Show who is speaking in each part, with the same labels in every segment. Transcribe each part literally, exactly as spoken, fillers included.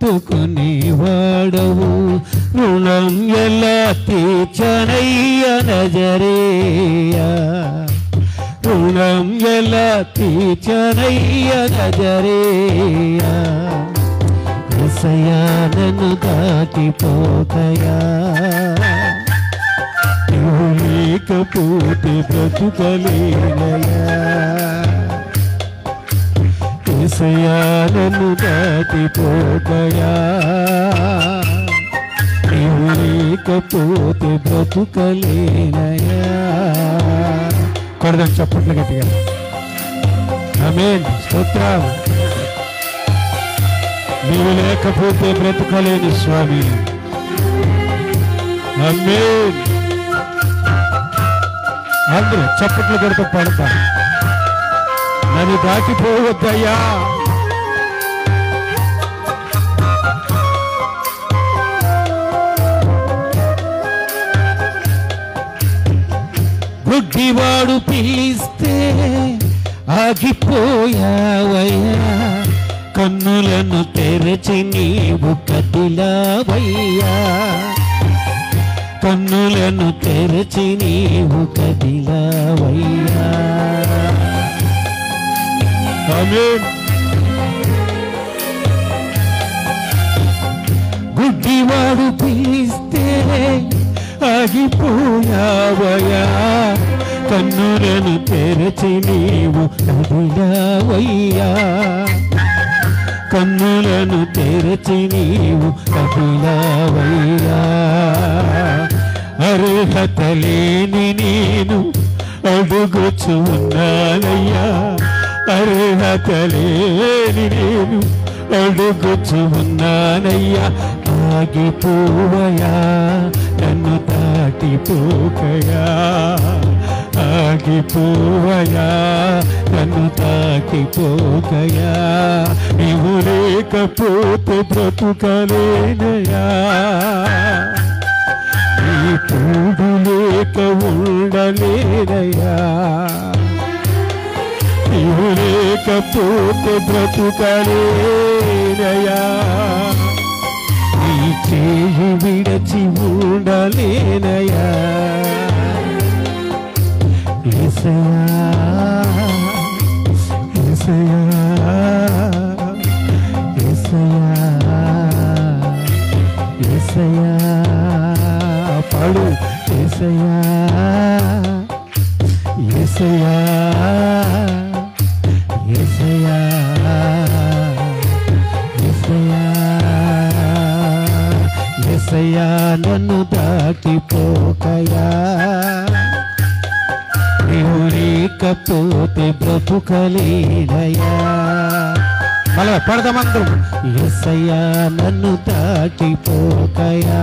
Speaker 1: హత్తుకుని వాడవు రుణం ఎలా తీర్చనయ్య నజరేయా రుణం ఎలా తీర్చనయ్య నజరేయా యేసయ్యా నన్ను దాటిపోతయా నువ్వు లేకపోతే బ్రతుకలేనయా యేసయ్యా నన్ను దాటిపోతయా నువ్వు లేకపోతే బ్రతుకలేనయా కొడదాం చప్పట్లు గట్టిగా ఆమేన్ స్తోత్రం నీవు లేకపోతే బ్రతకలేని స్వామి ఆమేన్ అందరూ చప్పట్లు కొడుతూ పాడతారు నన్ను దాటిపోవద్దయ్యా గుడ్డివాడు పిలిస్తే ఆగిపోయావయ్యా కన్నులను తెరచి నీవు కదిలావయ్యా కన్నులను తెరచి నీవు కదిలావయ్యా ఆమేన్ గుడ్డివాడు పిలిస్తే ఆగిపోయావయ్యా కన్నులను తెరచి నీవు కదిలావయ్యా కన్నులను తెరచి నీవు కదిలావయ్యా అర్హత లేని నేను అడుగుచు ఉన్నానయ్యా అర్హత లేని నేను అడుగుచు ఉన్నానయ్యా ఆగిపోవయా నన్ను దాటిపోకయా ఆగిపోవయా నన్ను తాకిపోకయా నీవు లేకపోతే బ్రతుకలేనయా నీ తోడు లేక ఉండలేనయా నీవు లేకపోతే బ్రతుకలేనయా నీ చేయి విడచి ఉండలేనయా యేసయ్యా యేసయ్యా యేసయ్యా యేసయ్యా పాడు యేసయ్యా యేసయ్యా యేసయ్యా యేసయ్యా యేసయ్యా నన్ను దాటిపోకయా నీవు లేకపోతే బ్రతుకలేనయా మళ్ళా పడదామందరం యేసయ్యా నన్ను దాటిపోకయా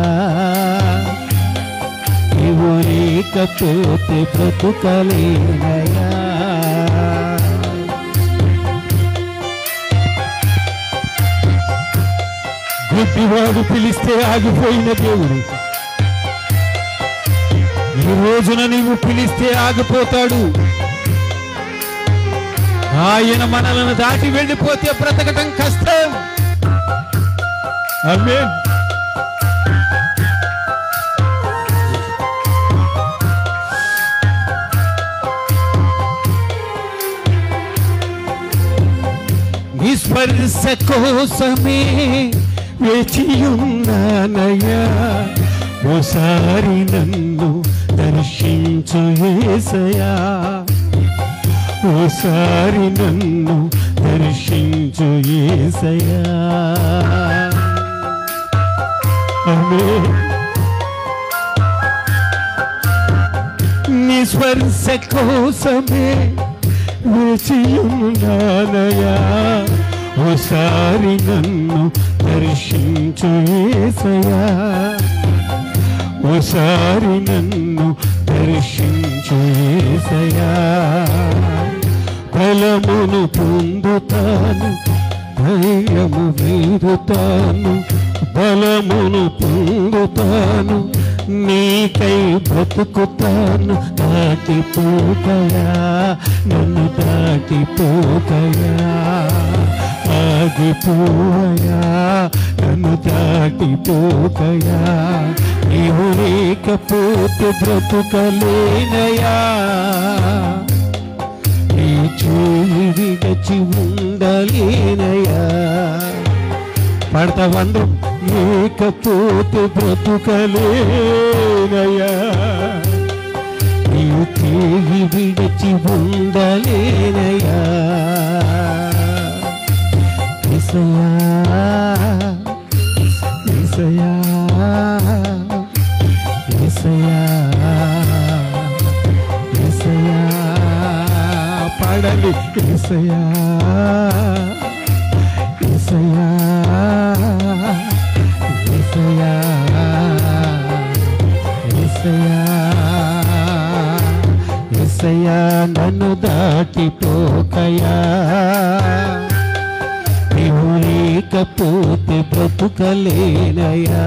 Speaker 1: నీవు లేకపోతే బ్రతుకలేనయా గుడ్డివాడు పిలిస్తే ఆగిపోయిన దేవుడు ఈ రోజున నీవు పిలిస్తే ఆగిపోతాడు ఆయన మనలను దాటి వెళ్ళిపోతే బ్రతకటం కష్టం ఆమేన్ నీ స్పర్శ కోసమే వేచియున్నానయ్యా ఓసారి నన్ను దర్శించు యేసయ్యా ఓసారి నన్ను దర్శించు యేసయ్యా ఆమేన్ నీ స్పర్శ కోసమే వేచియున్నానయ్యా ఓసారి నన్ను దర్శించు యేసయ్యా ఓసారి నన్ను దర్శించు యేసయ్యా బలమును పొందుతాను ధైర్యము వీరుతాను బలమును పొందుతాను నీకై బ్రతుకుతాను దాటిపోకయా నన్ను దాటిపోకయా ఆగిపోయా దాటిపోకయా నీవు లేకపోతే బ్రతుకలేనయా నీ చేయి విడచి ఉండలేనయా పడతావందరూ లేకపోతే బ్రతుకలేనయా నీవు చేయి విడచి ఉండలేనయా యేసయ్యా యేసయ్యా యేసయ్యా యేసయ్యా పాడండి యేసయ్యా యేసయ్యా యేసయ్యా యేసయ్యా యేసయ్యా నన్ను దాటిపోకయా నీవు లేకపోతే బ్రతుకలేనయా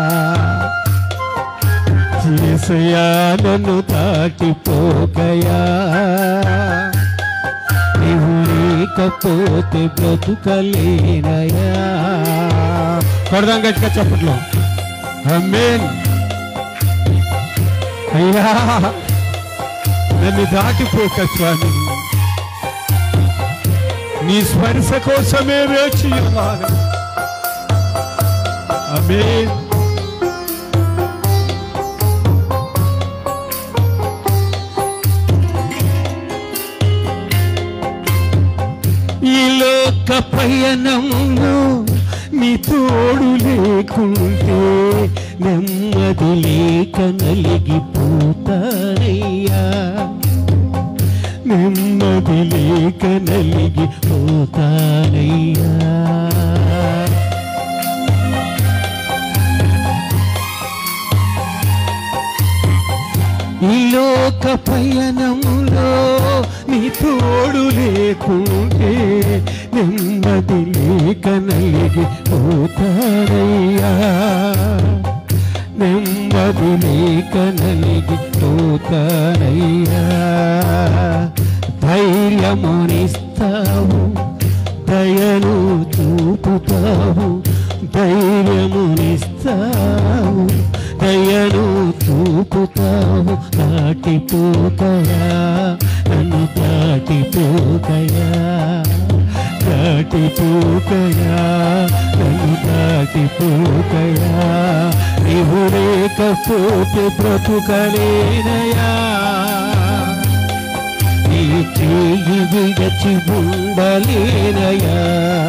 Speaker 1: యేసయ్యా నన్ను దాటిపోకయా నీవు లేకపోతే బ్రతుకలేనయా కొడదాం గట్టిగా చప్పట్లో ఆమేన్ అయ్యా నన్ను దాటిపోక స్వామి నీ స్పర్శ కోసమే వేచి ఉన్నాను ఆమేన్ ఈ లోక పయనంలో నీ తోడు లేకుంటే నెమ్మది లేక నలిగిపోతానయ్యా నెమ్మది లేక నలిగిపోతానయ్యా ఈ లోక పయనములో నీ తోడు లేకుంటే నెమ్మది లేక నలిగిపోతానయ్యా నెమ్మది లేక నలిగిపోతానయ్యా ధైర్యమునిస్తావు దయను చూపుతావు ధైర్యమునిస్తావు దయను చూపుతావు దాటిపోకయా నన్ను దాటిపోకయా దాటిపోకయా నన్ను దాటిపోకయా నీవు లేకపోతే బ్రతుకలేనయా నీ చేయి విడచి ఉండలేనయా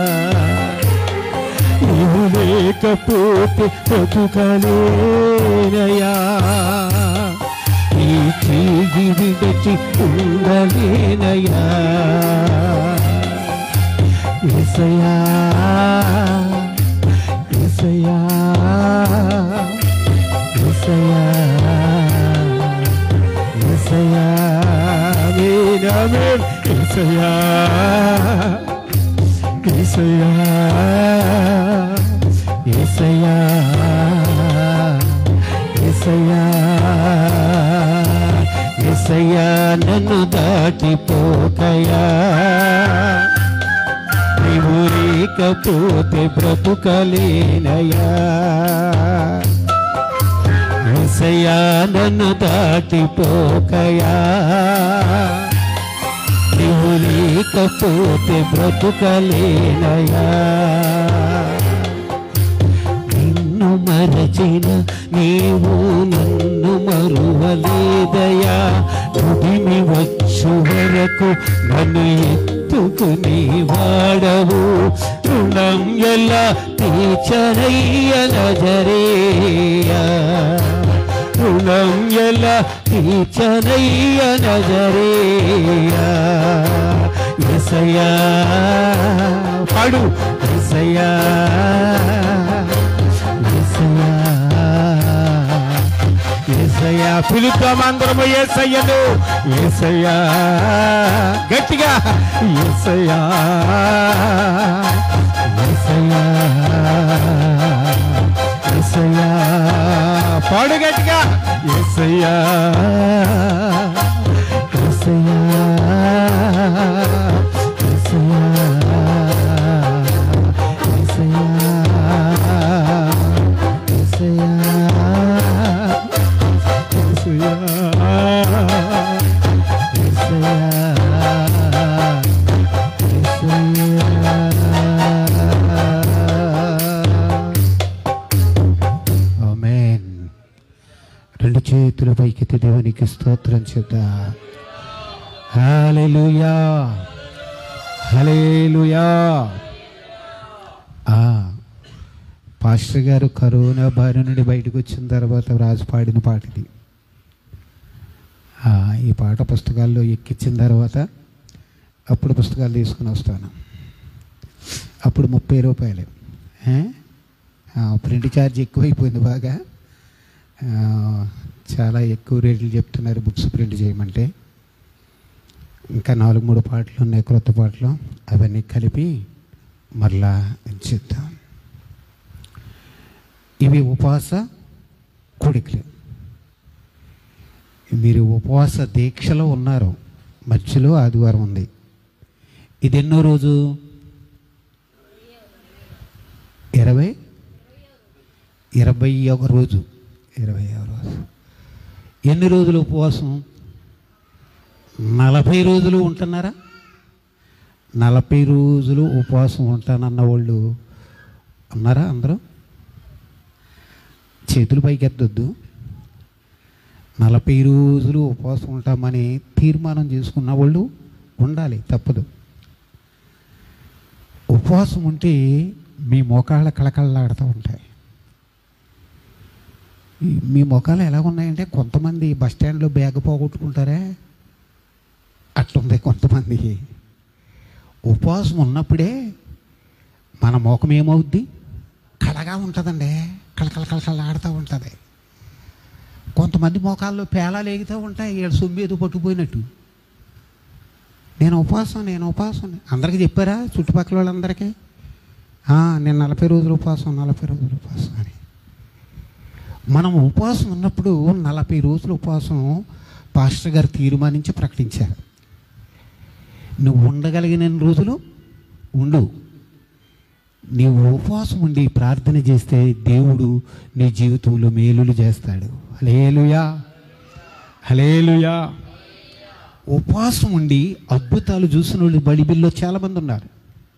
Speaker 1: నీవు లేకపోతే బ్రతుకలేనయా నీ చేయి విడచి ఉండలేనయా యేసయ్యా యేసయ్యా యేసయ్యా యేసయ్యా ఆమేన్ ఆమేన్ యేసయ్యా యేసయ్యా యేసయ్యా యేసయ్యా యేసయ్యా నన్ను దాటిపోకయా నీవు లేకపోతే బ్రతుకలేనయా యేసయ్యా నన్ను దాటిపోకయా నీవు లేకపోతే బ్రతుకలేనయా నిన్ను మరచిన నీవు నన్ను మరువలేదయా నుడిమి వచ్చు వరకు నన్ను ఎత్తుకుని వాడవు రుణం ఎలా తీర్చనయ్య నజరేయా రుణం ఎలా తీర్చనయ్య నజరేయా యేసయ్యా పాడు యేసయ్యా యేసయ్యా యేసయ్యా పిలుద్దాం అందరము యేసయ్యను యేసయ్యా గట్టిగా యేసయ్యా యేసయ్యా యేసయ్యా పాడు గట్టిగా యేసయ్యా యేసయ్యా యేసయ్యా యేసయ్యా
Speaker 2: చేతుల పైకెత్తి దేవునికి స్తోత్రం చేద్దాం. హల్లెలూయా, హల్లెలూయా. పాస్టర్ గారు కరోనా బారి నుండి బయటకు వచ్చిన తర్వాత రాజు పాడిన పాట ఇది. ఈ పాట పుస్తకాల్లో ఎక్కించిన తర్వాత అప్పుడు పుస్తకాలు తీసుకుని వస్తాను. అప్పుడు ముప్పై రూపాయలు. ప్రింట్ ఛార్జ్ ఎక్కువైపోయింది బాగా. చాలా ఎక్కువ రేట్లు చెప్తున్నారు బుక్స్ ప్రింట్ చేయమంటే. ఇంకా నాలుగు మూడు పాటలు ఉన్నాయి, క్రొత్త పాటలు. అవన్నీ కలిపి మరలా ఇచ్చేద్దాం. ఇవి ఉపవాస కోడికలు. మీరు ఉపవాస దీక్షలో ఉన్నారు. మధ్యలో ఆదివారం ఉంది. ఇది ఎన్నో రోజు? ఇరవై ఇరవై ఒక రోజు ఇరవై ఒక రోజు. ఎన్ని రోజులు ఉపవాసం? నలభై రోజులు ఉంటున్నారా? నలభై రోజులు ఉపవాసం ఉంటానన్న వాళ్ళు ఉన్నారా? అందరూ చేతులు పైకి ఎత్తొద్దు. నలభై రోజులు ఉపవాసం ఉంటామని తీర్మానం చేసుకున్న వాళ్ళు ఉండాలి, తప్పదు. ఉపవాసం ఉంటే మీ మోకాళ్ళ కళకళలాడుతూ ఉంటాయి. మీ మోకాలు ఎలా ఉన్నాయంటే, కొంతమంది బస్ స్టాండ్లో బ్యాగ్ పోగొట్టుకుంటారే అట్లుంది కొంతమంది. ఉపవాసం ఉన్నప్పుడే మన మోకం ఏమవుద్ది? కళగా ఉంటుందండి, కళకళ కళకళ ఆడుతూ ఉంటుంది. కొంతమంది మోకాల్లో పేలాలు ఎగుతూ ఉంటాయి, వీళ్ళు సొమ్మేదో పట్టుకుపోయినట్టు. నేను ఉపవాసం నేను ఉపవాసం అందరికీ చెప్పారా? చుట్టుపక్కల వాళ్ళందరికీ నేను నలభై రోజులు ఉపవాసం నలభై రోజులు ఉపవాసం అని. మనం ఉపవాసం ఉన్నప్పుడు నలభై రోజులు ఉపవాసం పాస్టర్ గారు తీర్మానించి ప్రకటించారు. నువ్వు ఉండగలిగిన రోజులు ఉండు. నీవు ఉపవాసం ఉండి ప్రార్థన చేస్తే దేవుడు నీ జీవితంలో మేలులు చేస్తాడు. హల్లెలూయా, హల్లెలూయా. ఉపవాసం ఉండి అద్భుతాలు చూసిన వాళ్ళు బైబిల్లో చాలామంది ఉన్నారు.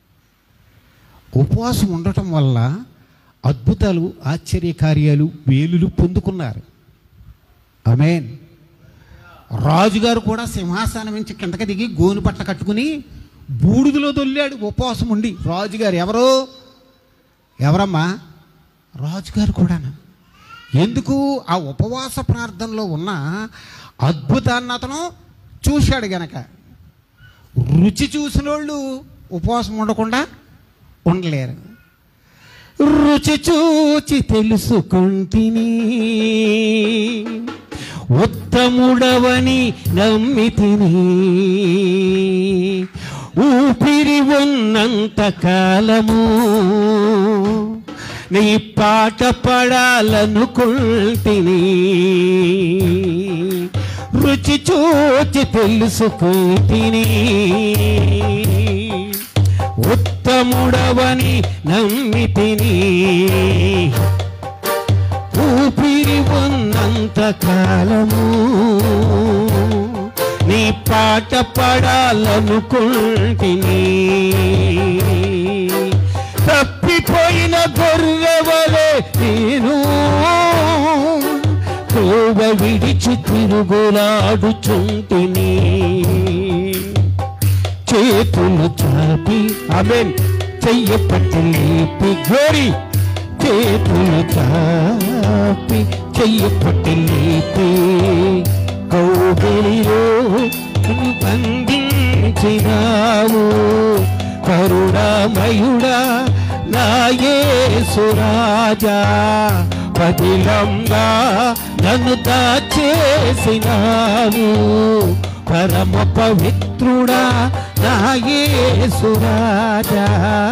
Speaker 2: ఉపవాసం ఉండటం వల్ల అద్భుతాలు, ఆశ్చర్యకార్యాలు, మేలులు పొందుకున్నారు. ఆమేన్. రాజుగారు కూడా సింహాసనం నుంచి కిందకి దిగి గోను పట్ల కట్టుకుని బూడిదలో దొల్లాడు ఉపవాసం ఉండి. రాజుగారు ఎవరో ఎవరమ్మా? రాజుగారు కూడా. ఎందుకు? ఆ ఉపవాస ప్రార్థనలో ఉన్న అద్భుతాన్ని అతను చూశాడు గనక. రుచి చూసిన వాళ్ళు ఉపవాసం ఉండకుండా ఉండలేరు. రుచి చూచి తెలుసుకుంటిని, ఉత్తముడవని నమ్మితిని, ఊపిరి ఉన్నంత కాలము నీ పాట పడాలనుకుంటిని. రుచి చూచి తెలుసుకుంటిని, ఉత్తముడవని నమ్మితిని, ఊపిరి ఉన్నంత కాలము నీ పాట పడాలనుకుంటిని. తప్పిపోయిన గొర్రెవలే నేను త్రోవ విడిచి తిరుగులాడుచుంటిని. చేతులు చాపి ఆమేన్ చెయ్య పట్టి లేపి గ్లోరీ. చేతులు చాపి చెయ్య పట్టి లేపి కౌగిలిలో బంధించినావు. కరుణామయుడా నా యేసు రాజా, పదిలంగా నన్ను దాచేసినావు. పరమ పవిత్రుడా నా యేసు రాజా,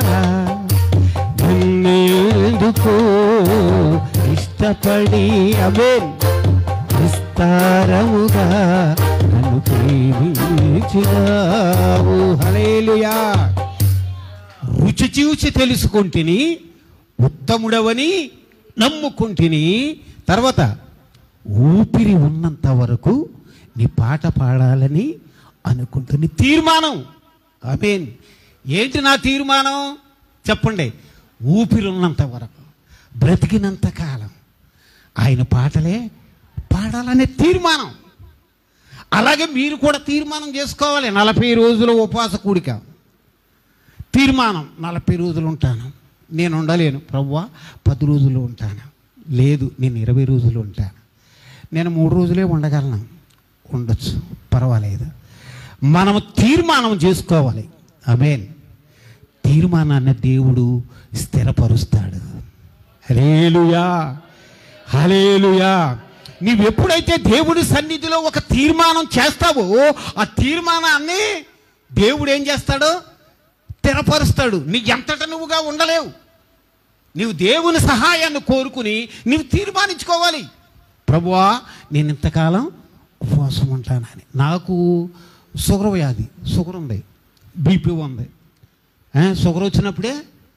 Speaker 2: నన్నెందుకు ఇష్టపడి ఆమేన్ విస్తారముగా నన్ను ప్రేమించినావు. హల్లెలూయా. రుచి చూచి తెలుసుకుంటిని, ఉత్తముడవని నమ్ముకుంటిని. తర్వాత ఊపిరి ఉన్నంత వరకు నీ పాట పాడాలని అనుకుంటుని తీర్మానం. ఆమేన్. ఏంటి నా తీర్మానం చెప్పండి? ఊపిరి ఉన్నంత వరకు, బ్రతికినంత కాలం ఆయన పాటలే పాడాలి. వాడాలనే తీర్మానం. అలాగే మీరు కూడా తీర్మానం చేసుకోవాలి. నలభై రోజుల ఉపవాస కూడిక తీర్మానం. నలభై రోజులు ఉంటాను, నేను ఉండలేను ప్రభువా, పది రోజులు ఉంటాను, లేదు నేను ఇరవై రోజులు ఉంటాను, నేను మూడు రోజులే ఉండగలను, ఉండొచ్చు, పర్వాలేదు. మనము తీర్మానం చేసుకోవాలి. ఆమేన్. తీర్మానాన్ని దేవుడు స్థిరపరుస్తాడు. హల్లెలూయా, హల్లెలూయా. నీవు ఎప్పుడైతే దేవుడి సన్నిధిలో ఒక తీర్మానం చేస్తావో ఆ తీర్మానాన్ని దేవుడు ఏం చేస్తాడో స్థిరపరుస్తాడు. నీ ఎంతట నువ్వుగా ఉండలేవు. నీవు దేవుని సహాయాన్ని కోరుకుని నీవు తీర్మానించుకోవాలి. ప్రభువా, నేను ఇంతకాలం ఉపవాసం ఉంటానని. నాకు షుగర్ వ్యాధి, షుగర్ ఉంది, బీపీ ఉంది. షుగర్ వచ్చినప్పుడే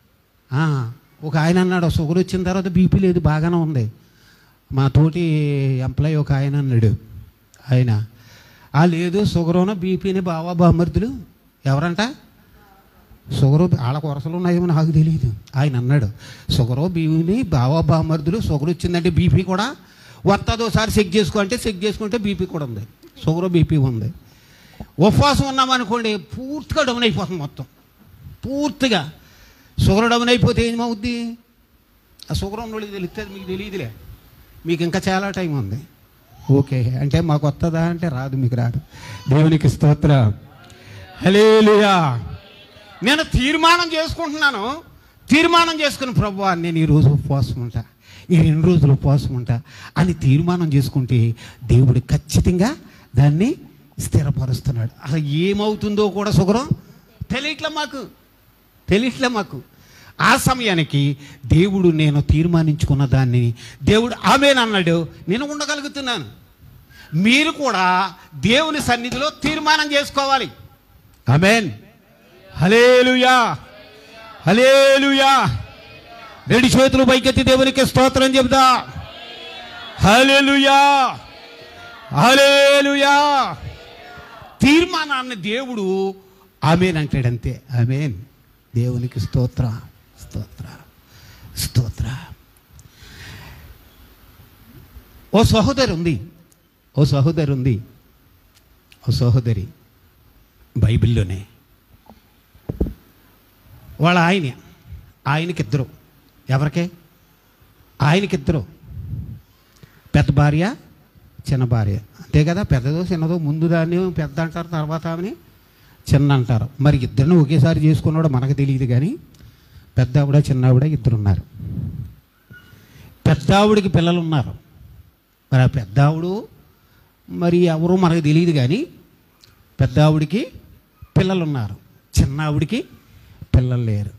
Speaker 2: ఒక ఆయన అన్నాడు, షుగర్ వచ్చిన తర్వాత బీపీ లేదు, బాగానే ఉంది. మా తోటి ఎంప్లాయీ ఒక ఆయన అన్నాడు, ఆయన ఆ లేదు షుగరున బీపీని బావా బామర్దులు ఎవరంట, షుగరు వాళ్ళ కొరసలు ఉన్నాయేమో నాకు తెలియదు. ఆయన అన్నాడు, షుగరు బీపీని బావా బామర్దులు, షుగర్ వచ్చిందంటే బీపీ కూడా వస్తుంది, ఒకసారి చెక్ చేసుకో అంటే చెక్ చేసుకుంటే బీపీ కూడా ఉంది, షుగరు బీపీ ఉంది. ఉపవాసం ఉన్నామనుకోండి పూర్తిగా డౌన్ అయిపోతుంది, మొత్తం పూర్తిగా. షుగర్ డౌన్ అయిపోతే ఏమవుద్ది? ఆ షుగర్ ఉన్న వాళ్ళకి తెలుస్తుంది, మీకు తెలియదులే, మీకు ఇంకా చాలా టైం ఉంది. ఓకే అంటే మాకు వస్తుందా అంటే రాదు, మీకు రాదు. దేవునికి స్తోత్రం. హల్లెలూయా. నేను తీర్మానం చేసుకుంటున్నాను, తీర్మానం చేసుకుని ప్రభువా నేను ఈరోజు ఉపవాసం ఉంటా, ఈ రెండు రోజులు ఉపవాసం ఉంటా అని తీర్మానం చేసుకుంటే దేవుడు ఖచ్చితంగా దాన్ని స్థిరపరుస్తున్నాడు. అసలు ఏమవుతుందో కూడా షుగరం తెలియట్లే మాకు, తెలియట్లే మాకు. ఆ సమయానికి దేవుడు నేను తీర్మానించుకున్న దాన్ని దేవుడు ఆమేన్ అన్నాడు, నేను ఉండగలుగుతున్నాను. మీరు కూడా దేవుని సన్నిధిలో తీర్మానం చేసుకోవాలి. ఆమేన్. హల్లెలూయా, హల్లెలూయా. రెండు చేతులు పైకెత్తి దేవునికి స్తోత్రం చెబుదా. హల్లెలూయా, హల్లెలూయా. తీర్మానాన్ని దేవుడు ఆమేన్ అంటాడు, అంతే. ఆమేన్. దేవునికి స్తోత్ర, స్తోత్ర, స్తోత్ర. ఓ సహోదరి ఉంది, ఓ సహోదరి ఉంది, ఓ సహోదరి బైబిల్లోనే వాళ్ళ ఆయన, ఆయనకిద్దరు, ఎవరికే ఆయనకిద్దరు, పెద్ద భార్య చిన్న భార్య, అంతే కదా. పెద్దదో చిన్నదో, ముందు దాన్ని పెద్ద అంటారు, తర్వాత ఆమెని చిన్న అంటారు. మరి ఇద్దరిని ఒకేసారి చేసుకున్నాడో మనకు తెలియదు, కానీ పెద్ద ఆవిడ చిన్న ఆవిడ ఇద్దరు ఉన్నారు. పెద్ద ఆవిడికి పిల్లలు ఉన్నారు. మరి ఆ పెద్ద ఆవిడు మరి ఎవరో మనకు తెలియదు, కానీ పెద్ద ఆవిడికి పిల్లలు ఉన్నారు, చిన్న ఆవిడికి పిల్లలు లేరు.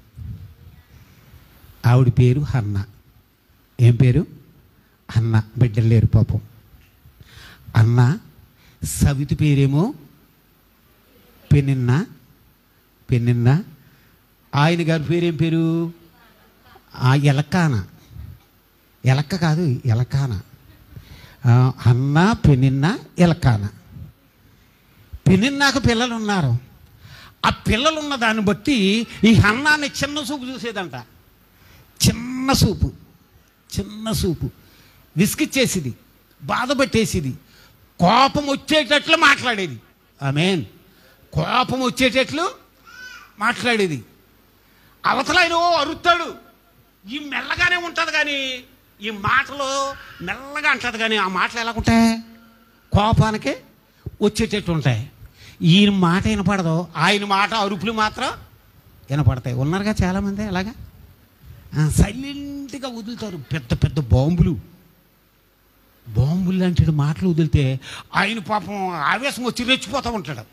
Speaker 2: ఆవిడ పేరు హన్న. ఏం పేరు? అన్న. బిడ్డలు లేరు పాపం. అన్న. సవితి పేరేమో పెనిన్న, పెనిన్న. ఆయన గారి పేరేం పేరు? ఎలకాన. ఎలక్క కాదు, ఎలకాన. అన్న, పెనిన్న, ఎలకాన. పెనిన్నాకు పిల్లలు ఉన్నారు. ఆ పిల్లలున్న దాన్ని బట్టి ఈ అన్నాన్ని చిన్న చూపు చూసేదంట. చిన్న చూపు, చిన్న చూపు. విసిగిచ్చేసిది, బాధ పెట్టేసిది, కోపం వచ్చేటట్లు మాట్లాడేది. ఆమేన్. కోపం వచ్చేటట్లు మాట్లాడేది. అవతల ఆయన అరుస్తాడు, ఈ మెల్లగానే ఉంటుంది, కానీ ఈ మాటలు మెల్లగా అంటుంది, కానీ ఆ మాటలు ఎలా ఉంటాయి? కోపానికి వచ్చేటట్టు ఉంటాయి. ఈయన మాట వినపడదు, ఆయన మాట అరుపులు మాత్రం వినపడతాయి. ఉన్నారుగా చాలామంది అలాగా, సైలెంట్గా వదులుతారు. పెద్ద పెద్ద బాంబులు, బాంబులు లాంటి మాటలు వదిలితే ఆయన పాపం ఆవేశం వచ్చి రెచ్చిపోతూ ఉంటాడు.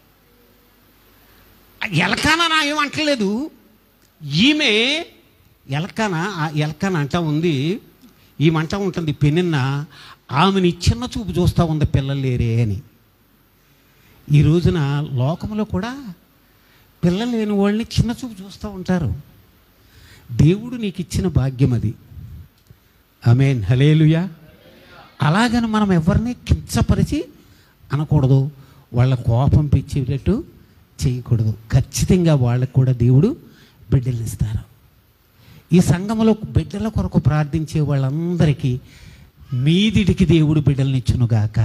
Speaker 2: ఎలకాన నా ఏమంటలేదు, ఈమె ఎలకాన ఎలకాన అంటా ఉంది, ఈమంటా ఉంటుంది పెనిన్న ఆమెని చిన్న చూపు చూస్తూ ఉంది, పిల్లలు లేరే అని. ఈ రోజున లోకంలో కూడా పిల్లలు లేని వాళ్ళని చిన్న చూపు చూస్తూ ఉంటారు. దేవుడు నీకు ఇచ్చిన భాగ్యం అది. ఆమేన్. హల్లెలూయా. అలాగని మనం ఎవరిని కించపరిచి అనకూడదు, వాళ్ళ కోపం పెంచేటట్టు చేయకూడదు. ఖచ్చితంగా వాళ్ళకు కూడా దేవుడు బిడ్డల్ని ఇస్తారు. ఈ సంఘంలో బిడ్డల కొరకు ప్రార్థించే వాళ్ళందరికీ మీదిటికి దేవుడు బిడ్డలనిచ్చునుగాక.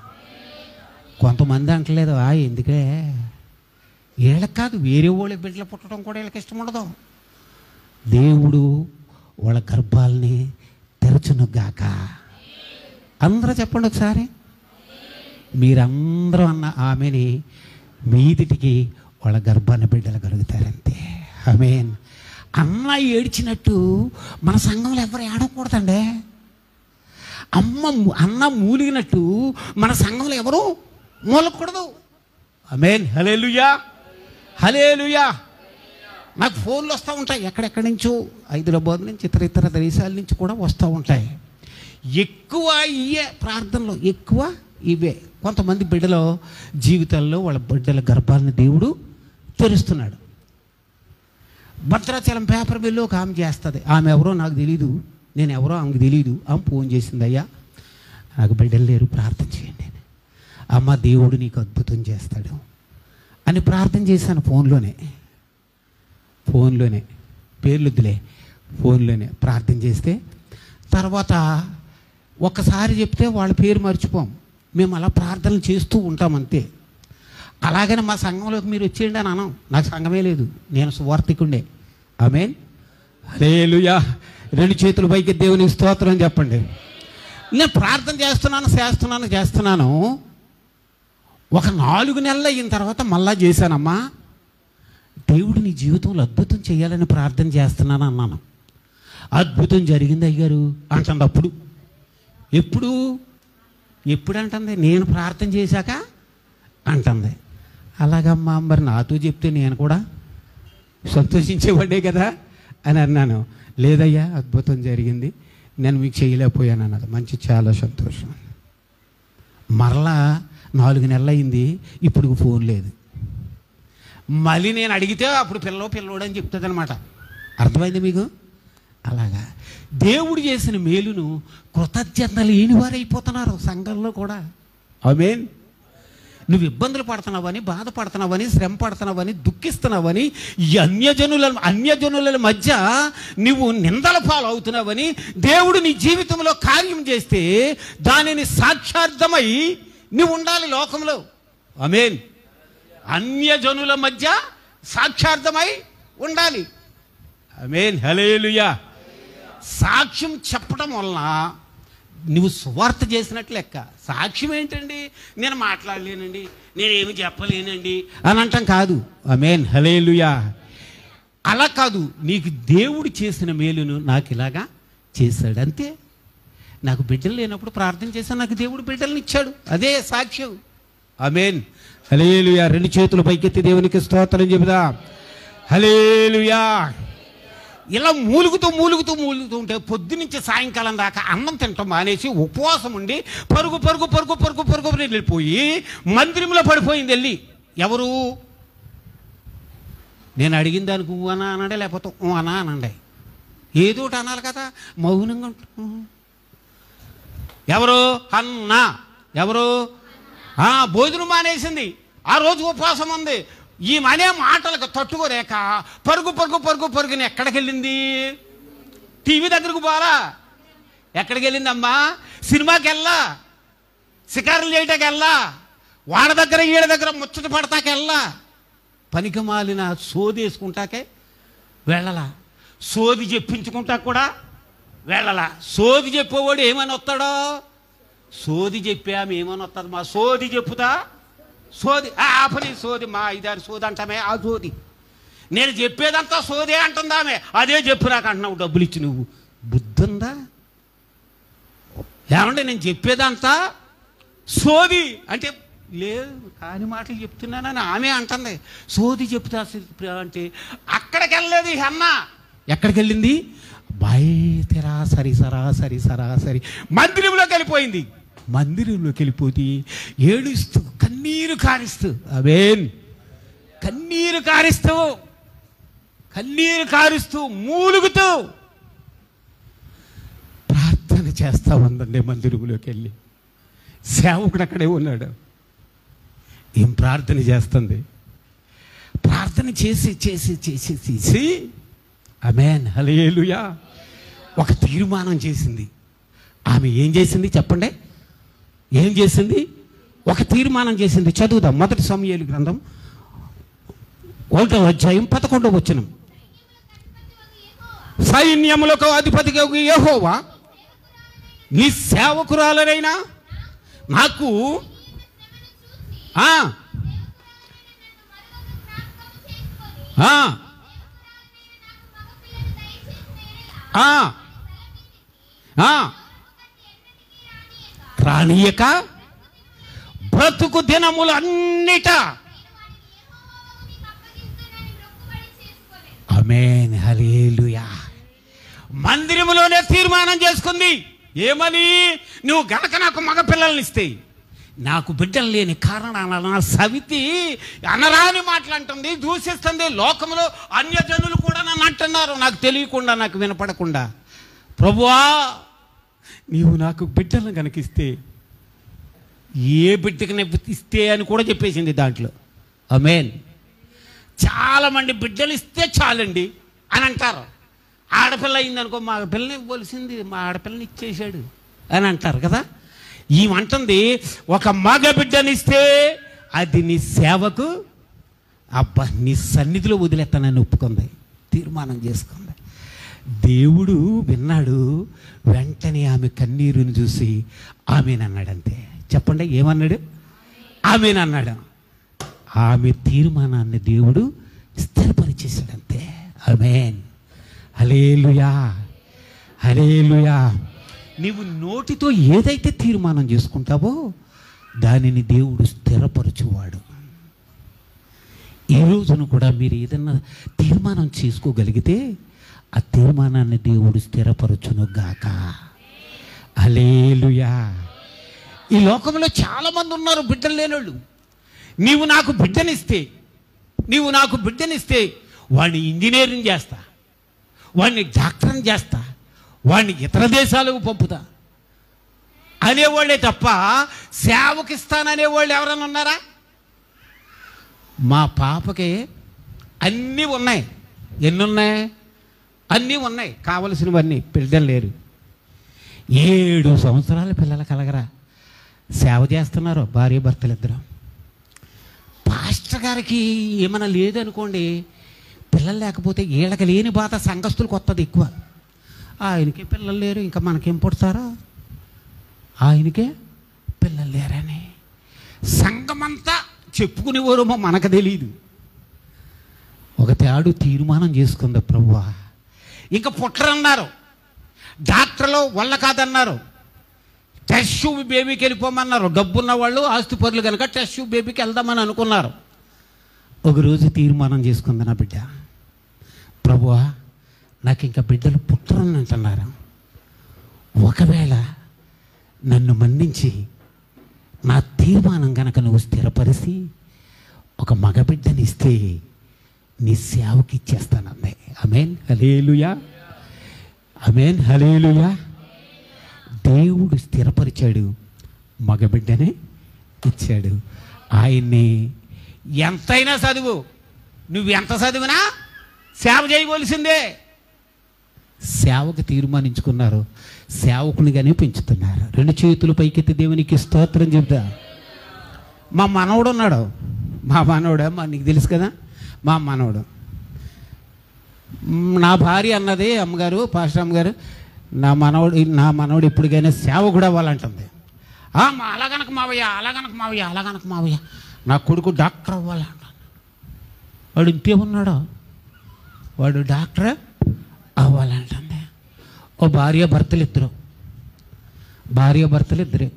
Speaker 2: కొంతమంది అంటలేదు, ఆ ఎందుకే వీళ్ళకి కాదు, వేరే వాళ్ళకి బిడ్డలు పుట్టడం కూడా వీళ్ళకి ఇష్టం ఉండదు. దేవుడు వాళ్ళ గర్భాలని తెరచునుగాక. అందరూ చెప్పండి ఒకసారి. మీరందరూ అన్న ఆమెని మీదిటికి వాళ్ళ గర్భాన్ని బిడ్డలు కలుగుతారంతే. ఆమేన్. అన్న ఏడ్చినట్టు మన సంఘంలో ఎవరు ఏడకూడదండి. అమ్మ అన్న మూలిగినట్టు మన సంఘంలో ఎవరు మూలకూడదు. ఆమేన్. హల్లెలూయా, హల్లెలూయా. నాకు ఫోన్లు వస్తూ ఉంటాయి ఎక్కడెక్కడి నుంచో, హైదరాబాద్ నుంచి, ఇతర ఇతర దేశాల నుంచి కూడా వస్తూ ఉంటాయి. ఎక్కువ ఇవే ప్రార్థనలు, ఎక్కువ ఇవే. కొంతమంది బిడ్డల జీవితాల్లో వాళ్ళ బిడ్డల గర్భాలను దేవుడు తెరుస్తున్నాడు. భద్రాచలం పేపర్ బిల్లు ఒక ఆమె చేస్తుంది. ఆమె ఎవరో నాకు తెలీదు, నేను ఎవరో ఆమెకు తెలీదు. ఆమె ఫోన్ చేసింది, అయ్యా నాకు బిడ్డలు లేరు, ప్రార్థన చేయండి. అమ్మ దేవుడు నీకు అద్భుతం చేస్తాడు అని ప్రార్థన చేశాను. ఫోన్లోనే ఫోన్లోనే పేర్లుద్దులే ఫోన్లోనే ప్రార్థన చేస్తే తర్వాత ఒక్కసారి చెప్తే వాళ్ళ పేరు మర్చిపోం. మేము అలా ప్రార్థనలు చేస్తూ ఉంటాం అంతే. అలాగని మా సంఘంలోకి మీరు వచ్చేయండి అని అనం. నాకు సంఘమే లేదు, నేను సువార్థికుండే. ఆమేన్. హల్లెలూయా. రెండు చేతులు పైకి దేవునికి స్తోత్రం చెప్పండి. నేను ప్రార్థన చేస్తున్నాను చేస్తున్నాను చేస్తున్నాను ఒక నాలుగు నెలలు అయిన తర్వాత మళ్ళా చేశానమ్మా, దేవుడు నీ జీవితంలో అద్భుతం చేయాలని ప్రార్థన చేస్తున్నాను అన్నాను. అద్భుతం జరిగింది అయ్యారు అంటుంది. అప్పుడు ఎప్పుడు ఎప్పుడు అంటుంది? నేను ప్రార్థన చేశాక అంటుంది. అలాగమ్మా, మరి నాతో చెప్తే నేను కూడా సంతోషించేవాడే కదా అని అన్నాను. లేదయ్యా అద్భుతం జరిగింది, నేను మీకు చేయలేకపోయాను అన్నది. మంచి, చాలా సంతోషం. మరలా నాలుగు నెలలు అయింది, ఇప్పుడు ఫోన్ లేదు. మళ్ళీ నేను అడిగితే అప్పుడు పిల్లో పిల్లోడు అని చెప్తుంది అనమాట. అర్థమైంది మీకు? అలాగా దేవుడు చేసిన మేలును కృతజ్ఞత లేని వారు అయిపోతున్నారు సంఘంలో కూడా. ఆమేన్. నువ్వు ఇబ్బందులు పడుతున్నావని, బాధపడుతున్నావని, శ్రమ పడుతున్నావని, దుఃఖిస్తున్నావని, ఈ అన్యజనుల అన్యజనుల మధ్య నువ్వు నిందల పాలు అవుతున్నావని దేవుడు నీ జీవితంలో కార్యం చేస్తే దానిని సాక్షార్థమై నువ్వు ఉండాలి లోకంలో. ఆమేన్. అన్యజనుల మధ్య సాక్షార్థమై ఉండాలి. ఆమేన్. హల్లెలూయా. సాక్ష్యం చెప్పడం వలన నువ్వు సువార్త చేసినట్లు లెక్క. సాక్ష్యం ఏంటండి? నేను మాట్లాడలేనండి, నేనేమి చెప్పలేనండి అని అంటాం కాదు. ఆమేన్. హల్లెలూయా. అలా కాదు, నీకు దేవుడు చేసిన మేలును నాకు ఇలాగా చేశాడు అంతే. నాకు బిడ్డలు లేనప్పుడు ప్రార్థన చేశాను, నాకు దేవుడు బిడ్డలను ఇచ్చాడు, అదే సాక్ష్యం. ఆమేన్. హల్లెలూయా. రెండు చేతులు పైకెత్తి దేవునికి స్తోత్రం చెబుదా. హల్లెలూయా. ఇలా మూలుగుతూ మూలుగుతూ మూలుగుతూ ఉంటే పొద్దునుంచి సాయంకాలం దాకా అన్నం తింటాం మానేసి ఉపవాసం ఉండి పరుగు పరుగు పరుగు పరుగు పరుగు వెళ్ళిపోయి మందిరంలో పడిపోయింది వెళ్ళి. ఎవరు? నేను అడిగిన దానికి ఊ అనా అనండే, లేకపోతే ఊ అనా అనండే, ఏదో ఒకటి అనాలి కదా. మౌనంగా ఎవరు? అన్న. ఎవరు? భోజనం మానేసింది, ఆ రోజు ఉపవాసం ఉంది. ఈ మనే మాటలకు తట్టుకోలేక పరుగు పరుగు పరుగు పరుగుని ఎక్కడికి వెళ్ళింది? టీవీ దగ్గరకు పోరా. ఎక్కడికి వెళ్ళిందమ్మా? సినిమాకి వెళ్ళా, షికారులు చేయటానికి వెళ్ళా, వాడ దగ్గర ఈడ దగ్గర ముచ్చట పడతాకి వెళ్ళా, పనికి మాలిన సోది వేసుకుంటాకే వెళ్ళలా, సోది చెప్పించుకుంటా కూడా వెళ్ళలా. సోది చెప్పేవాడు ఏమని వస్తాడో? సోది చెప్పి ఆమె ఏమని వస్తుంది? మా సోది చెప్పుతా, సోది ఆపని సోది, మా ఐదారు సోది అంటామే, ఆ సోది. నేను చెప్పేదంతా సోదే అంటుందామే, అదే చెప్పు నాకు అంటున్నావు, డబ్బులు ఇచ్చి. నువ్వు బుద్ధుందా? ఏమంటే నేను చెప్పేదంతా సోది అంటే లేదు, కాని మాటలు చెప్తున్నానని ఆమె అంటుంది. సోది చెప్తా అంటే అక్కడికి వెళ్ళలేదు ఈ అన్న. ఎక్కడికి వెళ్ళింది? బయట సరి సరాసరి సరాసరి మందిరంలోకి వెళ్ళిపోయింది. మందిరంలోకి వెళ్ళిపోతే ఏడుస్తూ కన్నీరు కారిస్తూ, ఆమేన్, కన్నీరు కారిస్తూ కన్నీరు కారుస్తూ మూలుగుతూ ప్రార్థన చేస్తా ఉందండి. మందిరంలోకి వెళ్ళి సేవకుడు అక్కడే ఉన్నాడు. ఏం ప్రార్థన చేస్తుంది? ప్రార్థన చేసి చేసి చేసి చేసి ఆమేన్. హల్లెలూయా. ఒక తీర్మానం చేసింది. ఆమె ఏం చేసింది చెప్పండి? ఏం చేసింది? ఒక తీర్మానం చేసింది. చదువుదాం. మొదటి సమూయేలు గ్రంథం ఒకటో అధ్యాయం పదకొండవ వచనం. సైన్యములకు అధిపతిగా యెహోవా నీ సేవకురాలనైనా నాకు ఆ ఆ ఆ ఆ రానియక బ్రతుకు దినములు అన్నిట ఆమేన్ హల్లెలూయా. మందిరములోనే తీర్మానం చేసుకుంది. ఏమని? నువ్వు గనక నాకు మగ పిల్లల్ని ఇస్తే, నాకు బిడ్డలు లేని కారణాల సవితి అనరాని మాటలంటుంది, దూషిస్తుంది. లోకంలో అన్యజనులు కూడా నన్ను అంటున్నారు, నాకు తెలియకుండా, నాకు వినపడకుండా. ప్రభువా, నీవు నాకు బిడ్డలను కనుకిస్తే, ఏ బిడ్డకి ఇస్తే అని కూడా చెప్పేసింది దాంట్లో. ఆమేన్. చాలామంది బిడ్డలు ఇస్తే చాలండి అని అంటారు. ఆడపిల్ల అయిందనుకో, మా పిల్లని ఇవ్వాల్సింది, మా ఆడపిల్లని ఇచ్చేసాడు అని అంటారు కదా. ఈమంటుంది ఒక మగ బిడ్డనిస్తే అది నీ సేవకు, అబ్బా నీ సన్నిధిలో వదిలేస్తానని ఒప్పుకుంది, తీర్మానం చేసుకుంది. దేవుడు విన్నాడు. వెంటనే ఆమె కన్నీరుని చూసి ఆమెనన్నాడంతే. చెప్పండి, ఏమన్నాడు? ఆమెనన్నాడు. ఆమె తీర్మానాన్ని దేవుడు స్థిరపరిచేసాడంతే. ఆమేన్ హల్లెలూయా హల్లెలూయా. నీవు నోటితో ఏదైతే తీర్మానం చేసుకుంటావో దానిని దేవుడు స్థిరపరచువాడు. ఈ రోజున కూడా మీరు ఏదన్నా తీర్మానం చేసుకోగలిగితే ఆ తీర్మానాన్ని దేవుడు స్థిరపరచును గాక. హల్లెలూయా. ఈ లోకంలో చాలామంది ఉన్నారు బిడ్డలు లేనోళ్ళు. నీవు నాకు బిడ్డనిస్తే, నీవు నాకు బిడ్డనిస్తే వాడిని ఇంజనీరింగ్ చేస్తా, వాడిని డాక్టర్ని చేస్తా, వాడిని ఇతర దేశాలకు పంపుతా అనేవాళ్ళే తప్ప సేవకిస్తాననేవాళ్ళు ఎవరైనా ఉన్నారా? మా పాపకి అన్నీ ఉన్నాయి. ఎన్ని ఉన్నాయి? అన్నీ ఉన్నాయి, కావలసినవన్నీ. పిల్లలు లేరు. ఏడు సంవత్సరాల పిల్లలు కలగరా సేవ చేస్తున్నారు భార్య భర్తలు ఇద్దరు. పాస్టర్ గారికి ఏమైనా లేదనుకోండి, పిల్లలు లేకపోతే వీళ్ళకి లేని బాధ సంఘస్థులకు వస్తుంది ఎక్కువ. ఆయనకే పిల్లలు లేరు, ఇంకా మనకేం పుడతారా? ఆయనకే పిల్లలు లేరని సంఘమంతా చెప్పుకునేవారేమో మనకు తెలియదు. ఒక తేడు తీర్మానం చేసుకుంది, ప్రభువా ఇంకా పుట్టరన్నారు. డాక్టర్లు వల్ల కాదన్నారు. టెస్ట్ ట్యూబ్ బేబీకి వెళ్ళిపోమన్నారు. డబ్బున్న వాళ్ళు, ఆస్తి పరులు కనుక టెస్ట్ ట్యూబ్ బేబీకి వెళ్దామని అనుకున్నారు. ఒకరోజు తీర్మానం చేసుకుంది నా బిడ్డ, ప్రభువా నాకు ఇంకా బిడ్డలు పుట్టరని అంటున్నారు. ఒకవేళ నన్ను మన్నించి నా తీర్మానం కనుక నువ్వు స్థిరపరిచి ఒక మగబిడ్డని ఇస్తే నీ సేవకి ఇచ్చేస్తానంది. ఆమేన్ హల్లెలూయా ఆమేన్ హల్లెలూయా. దేవుడు స్థిరపరిచాడు, మగబిడ్డనే ఇచ్చాడు. ఆయన్ని ఎంతైనా చదువు, నువ్వు ఎంత చదివినా సేవ చేయవలసిందే. సేవకు తీర్మానించుకున్నారు, సేవకునిగానే పెంచుతున్నారు. రెండు చేతులు పైకెత్తి దేవునికి స్తోత్రం చెప్తా. మా మనవడు ఉన్నాడు, మా మనవడు, మా నీకు తెలుసు కదా, మా మనవడు. నా భార్య అన్నది, అమ్మగారు, పాస్టర్ అమ్మగారు, నా మనవడు నా మనవడు ఎప్పటికైనా సేవకుడు అవ్వాలంటుంది. మా అలాగనక మావయ్య, అలాగనక మావయ్య, అలాగనక మావయ్య, నా కొడుకు డాక్టర్ అవ్వాలంట. వాడు ఇంకేమున్నాడు, వాడు డాక్టర్ అవ్వాలంటుంది. ఓ భార్య భర్తలు ఇద్దరు, భార్య భర్తలు ఇద్దరే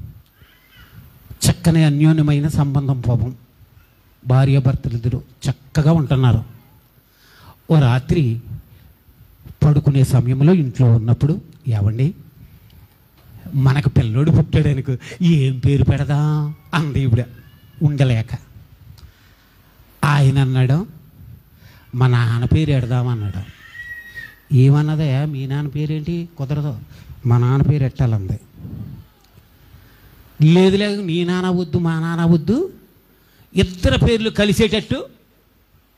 Speaker 2: చక్కని అన్యోన్యమైన సంబంధం. పాపం భార్య భర్తలు ఇద్దరు చక్కగా ఉంటున్నారు. ఓ రాత్రి పడుకునే సమయంలో ఇంట్లో ఉన్నప్పుడు, ఏవండి మనకు పిల్లోడు పుట్టాడనుకో ఏం పేరు పెడదాం అంది ఇవిడ ఉండలేక. ఆయన అన్నాడు, మా నాన్న పేరు ఎడదామన్నాడు. ఏమన్నదే, మీ నాన్న పేరేంటి? కుదరదు, మా నాన్న పేరు ఎట్టాలంది. లేదు లేదు, నీ నాన్న వద్దు, మా నాన్న వద్దు, ఇద్దరు పేర్లు కలిసేటట్టు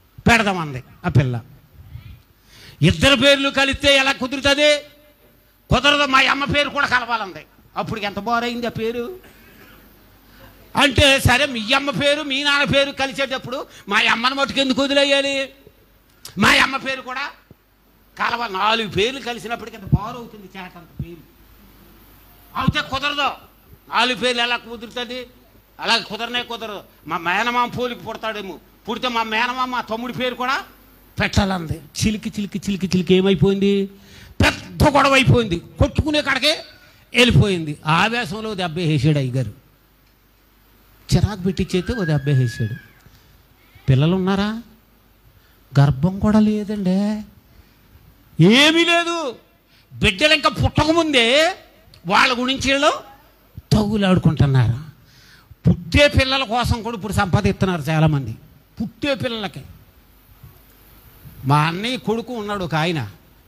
Speaker 2: పెడదామంది ఆ పిల్ల. ఇద్దరు పేర్లు కలిస్తే ఎలా కుదురుతుంది? కుదరదు, మా అమ్మ పేరు కూడా కలవాలంది. అప్పుడు ఎంత బోరైంది ఆ పేరు అంటే, సరే మీ అమ్మ పేరు మీ నాన్న పేరు కలిసేటప్పుడు మా అమ్మని మట్టుకు ఎందుకు వదిలేయాలి, మా అమ్మ పేరు కూడా కలవాలి. నాలుగు పేర్లు కలిసినప్పటికీ ఎంత బోరవుతుంది చేట, అంత పేరు అయితే కుదరదు. నాలుగు పేర్లు ఎలా కుదురుతుంది, అలా కుదరనే కుదరదు. మా మేనమామ పోలికి పుడతాడేమో, పుడితే మా మేనమామ మా తమ్ముడి పేరు కూడా పెట్టాలంది. చిలికి చిలికి చిలికి చిలికి ఏమైపోయింది, పెద్ద గొడవ అయిపోయింది, కొట్టుకునే కాడికే వెళ్ళిపోయింది. ఆవేశంలో దెబ్బ వేసాడు అయ్యగారు, చిరాకు పెట్టించైతే ఓ దెబ్బ వేసాడు. పిల్లలు ఉన్నారా, గర్భం కూడా లేదండి, ఏమీ లేదు. బిడ్డలు ఇంకా పుట్టకముందే వాళ్ళ గురించి వీళ్ళు తగులాడుకుంటున్నారు. పుట్టే పిల్లల కోసం కూడా ఇప్పుడు సంపాదిస్తున్నారు చాలామంది, పుట్టే పిల్లలకి. మా అన్నయ్య కొడుకు ఉన్నాడు ఒక ఆయన,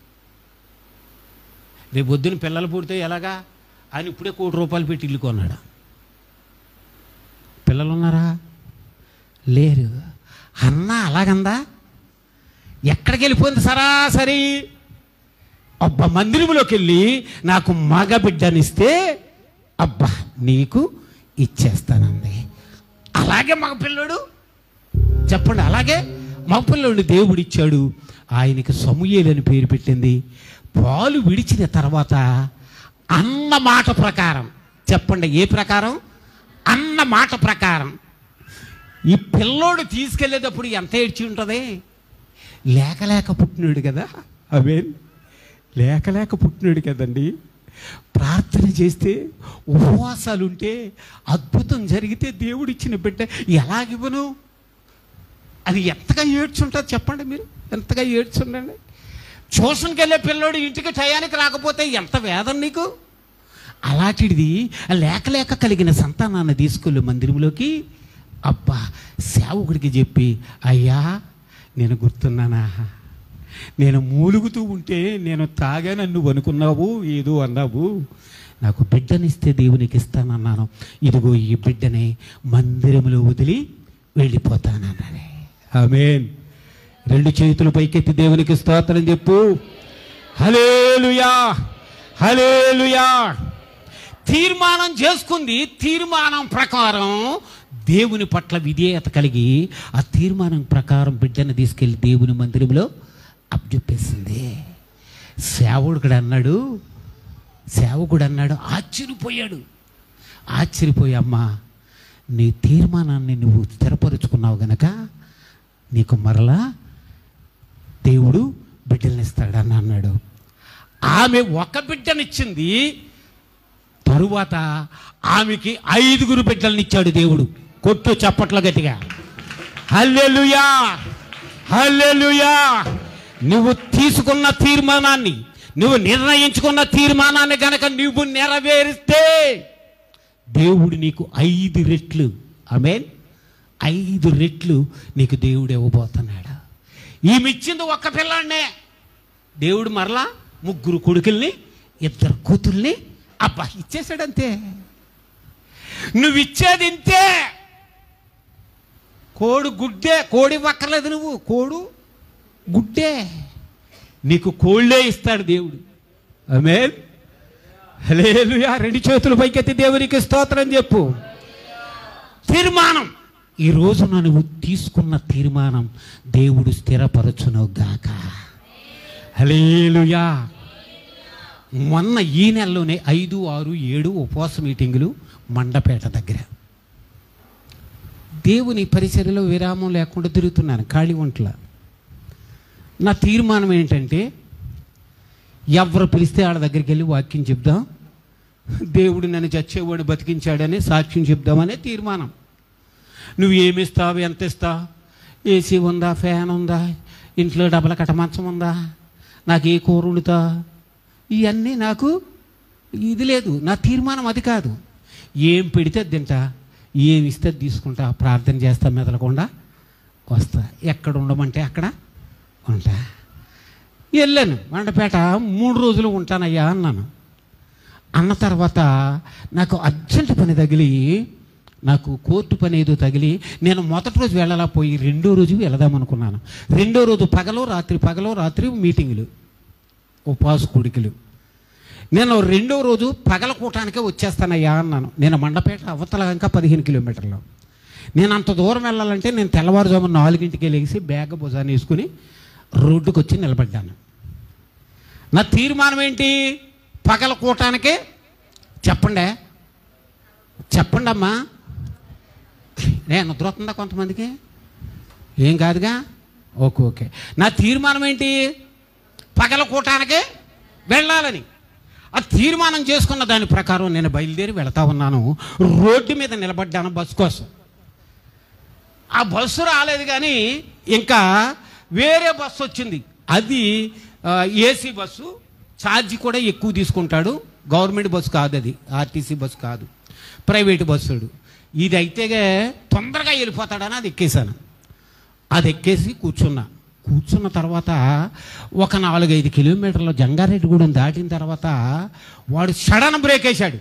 Speaker 2: రేపు పొద్దున పిల్లలు పుడితే ఎలాగా ఆయన ఇప్పుడే కోటి రూపాయలు పెట్టి ఇల్లు కొన్నాడు. పిల్లలు ఉన్నారా, లేరు. అన్న అలాగందా, ఎక్కడికి వెళ్ళిపోయింది సరాసరి, అబ్బా మందిరంలోకి వెళ్ళి నాకు మగ బిడ్డనిస్తే అబ్బా నీకు ఇచ్చేస్తానంది. అలాగే మగ పిల్లడు చెప్పండి, అలాగే మగ పిల్లడు దేవుడు ఇచ్చాడు. ఆయనకి సమూయేలు అని పేరు పెట్టింది. పాలు విడిచిన తర్వాత అన్న మాట ప్రకారం, చెప్పండి ఏ ప్రకారం, అన్న మాట ప్రకారం ఈ పిల్లోడు తీసుకెళ్ళేటప్పుడు ఎంత ఏడ్చి ఉంటుంది, లేక లేక పుట్టినాడు కదా, అవే లేక లేక పుట్టినాడు కదండి. ప్రార్థన చేస్తే ఉపవాసాలు ఉంటే అద్భుతం జరిగితే దేవుడిచ్చిన బిడ్డ ఎలాగివ్వను, అది ఎంతగా ఏడ్చుంటుంది చెప్పండి, మీరు ఎంతగా ఏడ్చుండండి. ట్యూషన్కి వెళ్ళే పిల్లోడు ఇంటికి టయానికి రాకపోతే ఎంత వేదన నీకు. అలాంటిది లేక లేక కలిగిన సంతానాన్ని తీసుకెళ్ళి మందిరంలోకి, అబ్బా సేవకుడికి చెప్పి, అయ్యా నేను గుర్తున్నానా, నేను మూలుగుతూ ఉంటే నేను తాగానని నువ్వు అనుకున్నావు, ఏదో అన్నావు, నాకు బిడ్డనిస్తే దేవునికి ఇస్తానన్నాను, ఇదిగో ఈ బిడ్డని మందిరంలో వదిలి వెళ్ళిపోతానన్నానే. ఆమేన్. రెండు చేతులు పైకెత్తి దేవునికి స్తోత్రం చెప్పు. హల్లెలూయా, హల్లెలూయా. తీర్మానం చేసుకుంది, తీర్మానం ప్రకారం దేవుని పట్ల విధేయత కలిగి ఆ తీర్మానం ప్రకారం బిడ్డను తీసుకెళ్ళి దేవుని మందిరంలో అప్పచెప్పేసింది. సేవకుడు అన్నాడు సేవకుడు అన్నాడు ఆశ్చర్యపోయాడు. ఆశ్చర్యపోయి, అమ్మా నీ తీర్మానాన్ని నువ్వు స్థిరపరుచుకున్నావు గనక నీకు మరలా దేవుడు బిడ్డలనిస్తాడని అన్నాడు. ఆమె ఒక బిడ్డనిచ్చింది, తరువాత ఆమెకి ఐదుగురు బిడ్డలనిచ్చాడు దేవుడు. కొట్టు చప్పట్ల గట్టిగా హల్లెలూయా, హల్లెలూయా. నువ్వు తీసుకున్న తీర్మానాన్ని, నువ్వు నిర్ణయించుకున్న తీర్మానాన్ని గనక నువ్వు నెరవేరిస్తే దేవుడు నీకు ఐదు రెట్లు, ఆమేన్, ఐదు రెట్లు నీకు దేవుడు ఇవ్వబోతున్నాడు. ఈమె ఇచ్చింది ఒక్క పిల్లాన్నే, దేవుడు మరలా ముగ్గురు కొడుకుల్ని ఇద్దరు కూతుల్ని అబ్బా ఇచ్చేసాడంతే. నువ్వు ఇచ్చేది ఇంతే. కోడు గుడ్డే, కోడి ఇవ్వక్కర్లేదు, నువ్వు కోడు గుడ్డే, నీకు కోళ్ళే ఇస్తాడు దేవుడు. ఆమేన్, హల్లెలూయా. రెండు చేతులు పైకెత్తి దేవునికి స్తోత్రం చెప్పు. తీర్మానం, ఈ రోజున నువ్వు తీసుకున్న తీర్మానం దేవుడు స్థిరపరచును గాక. హల్లెలూయా. మొన్న ఈ నెలలోనే ఐదు ఆరు ఏడు ఉపవాస మీటింగులు మండపేట దగ్గర. దేవుని పరిచర్యలో విరామం లేకుండా తిరుగుతున్నాను ఖాళీ ఒంట్ల. నా తీర్మానం ఏంటంటే, ఎవరు పిలిస్తే వాళ్ళ దగ్గరికి వెళ్ళి వాక్యం చెప్దాం, దేవుడు నన్ను చచ్చేవాడు బతికించాడని సాక్ష్యం చెప్దామనే తీర్మానం. నువ్వు ఏమి ఇస్తావు, ఎంత ఇస్తావు, ఏసీ ఉందా, ఫ్యాన్ ఉందా, ఇంట్లో డబల కటమంచం ఉందా, నాకు ఏ కూర వండుతా, ఇవన్నీ నాకు ఇది లేదు. నా తీర్మానం అది కాదు. ఏం పెడితే తింటా, ఏమి ఇస్తే తీసుకుంటా, ప్రార్థన చేస్తా, మెదలకుండా వస్తా, ఎక్కడ ఉండమంటే అక్కడ ఉంటా. వెళ్ళాను మండపేట, మూడు రోజులు ఉంటానయ్యా అన్నాను. అన్న తర్వాత నాకు అర్జెంట్ పని తగిలి, నాకు కోర్టు పని ఏదో తగిలి నేను మొదటి రోజు వెళ్ళలేకపోయి రెండో రోజు వెళదామనుకున్నాను. రెండో రోజు పగలో రాత్రి, పగలో రాత్రి మీటింగులు, ఉపవాస కూడికలు. నేను రెండో రోజు పగలకూటానికే వచ్చేస్తానయ్యా అన్నాను. నేను మండపేట అవతల ఇంకా పదిహేను కిలోమీటర్లు. నేను అంత దూరం వెళ్ళాలంటే నేను తెల్లవారుజామున నాలుగింటికి లేచి బ్యాగ్ భుజాన్ని వేసుకుని రోడ్డుకు వచ్చి నిలబడ్డాను. నా తీర్మానం ఏంటి? పగలకూటానికే. చెప్పండి చెప్పండి అమ్మా. నేను నిద్రవుతుందా కొంతమందికి? ఏం కాదుగా. Okay okay. నా తీర్మానం ఏంటి? పగలకూటానికే వెళ్ళాలని. ఆ తీర్మానం చేసుకున్న దాని ప్రకారం నేను బయలుదేరి వెళతా ఉన్నాను. రోడ్డు మీద నిలబడ్డాను బస్సు కోసం. ఆ బస్సు రాలేదు కానీ ఇంకా వేరే బస్సు వచ్చింది. అది ఏసీ బస్సు, ఛార్జీ కూడా ఎక్కువ తీసుకుంటాడు. గవర్నమెంట్ బస్సు కాదు, అది ఆర్టీసీ బస్సు కాదు, ప్రైవేటు బస్సుడు. ఇది అయితే తొందరగా వెళ్ళిపోతాడని అది ఎక్కేసాను. అది ఎక్కేసి కూర్చున్నా. కూర్చున్న తర్వాత ఒక నాలుగైదు కిలోమీటర్ల జంగారెడ్డిగూడెం దాటిన తర్వాత వాడు సడన్ బ్రేక్ వేశాడు.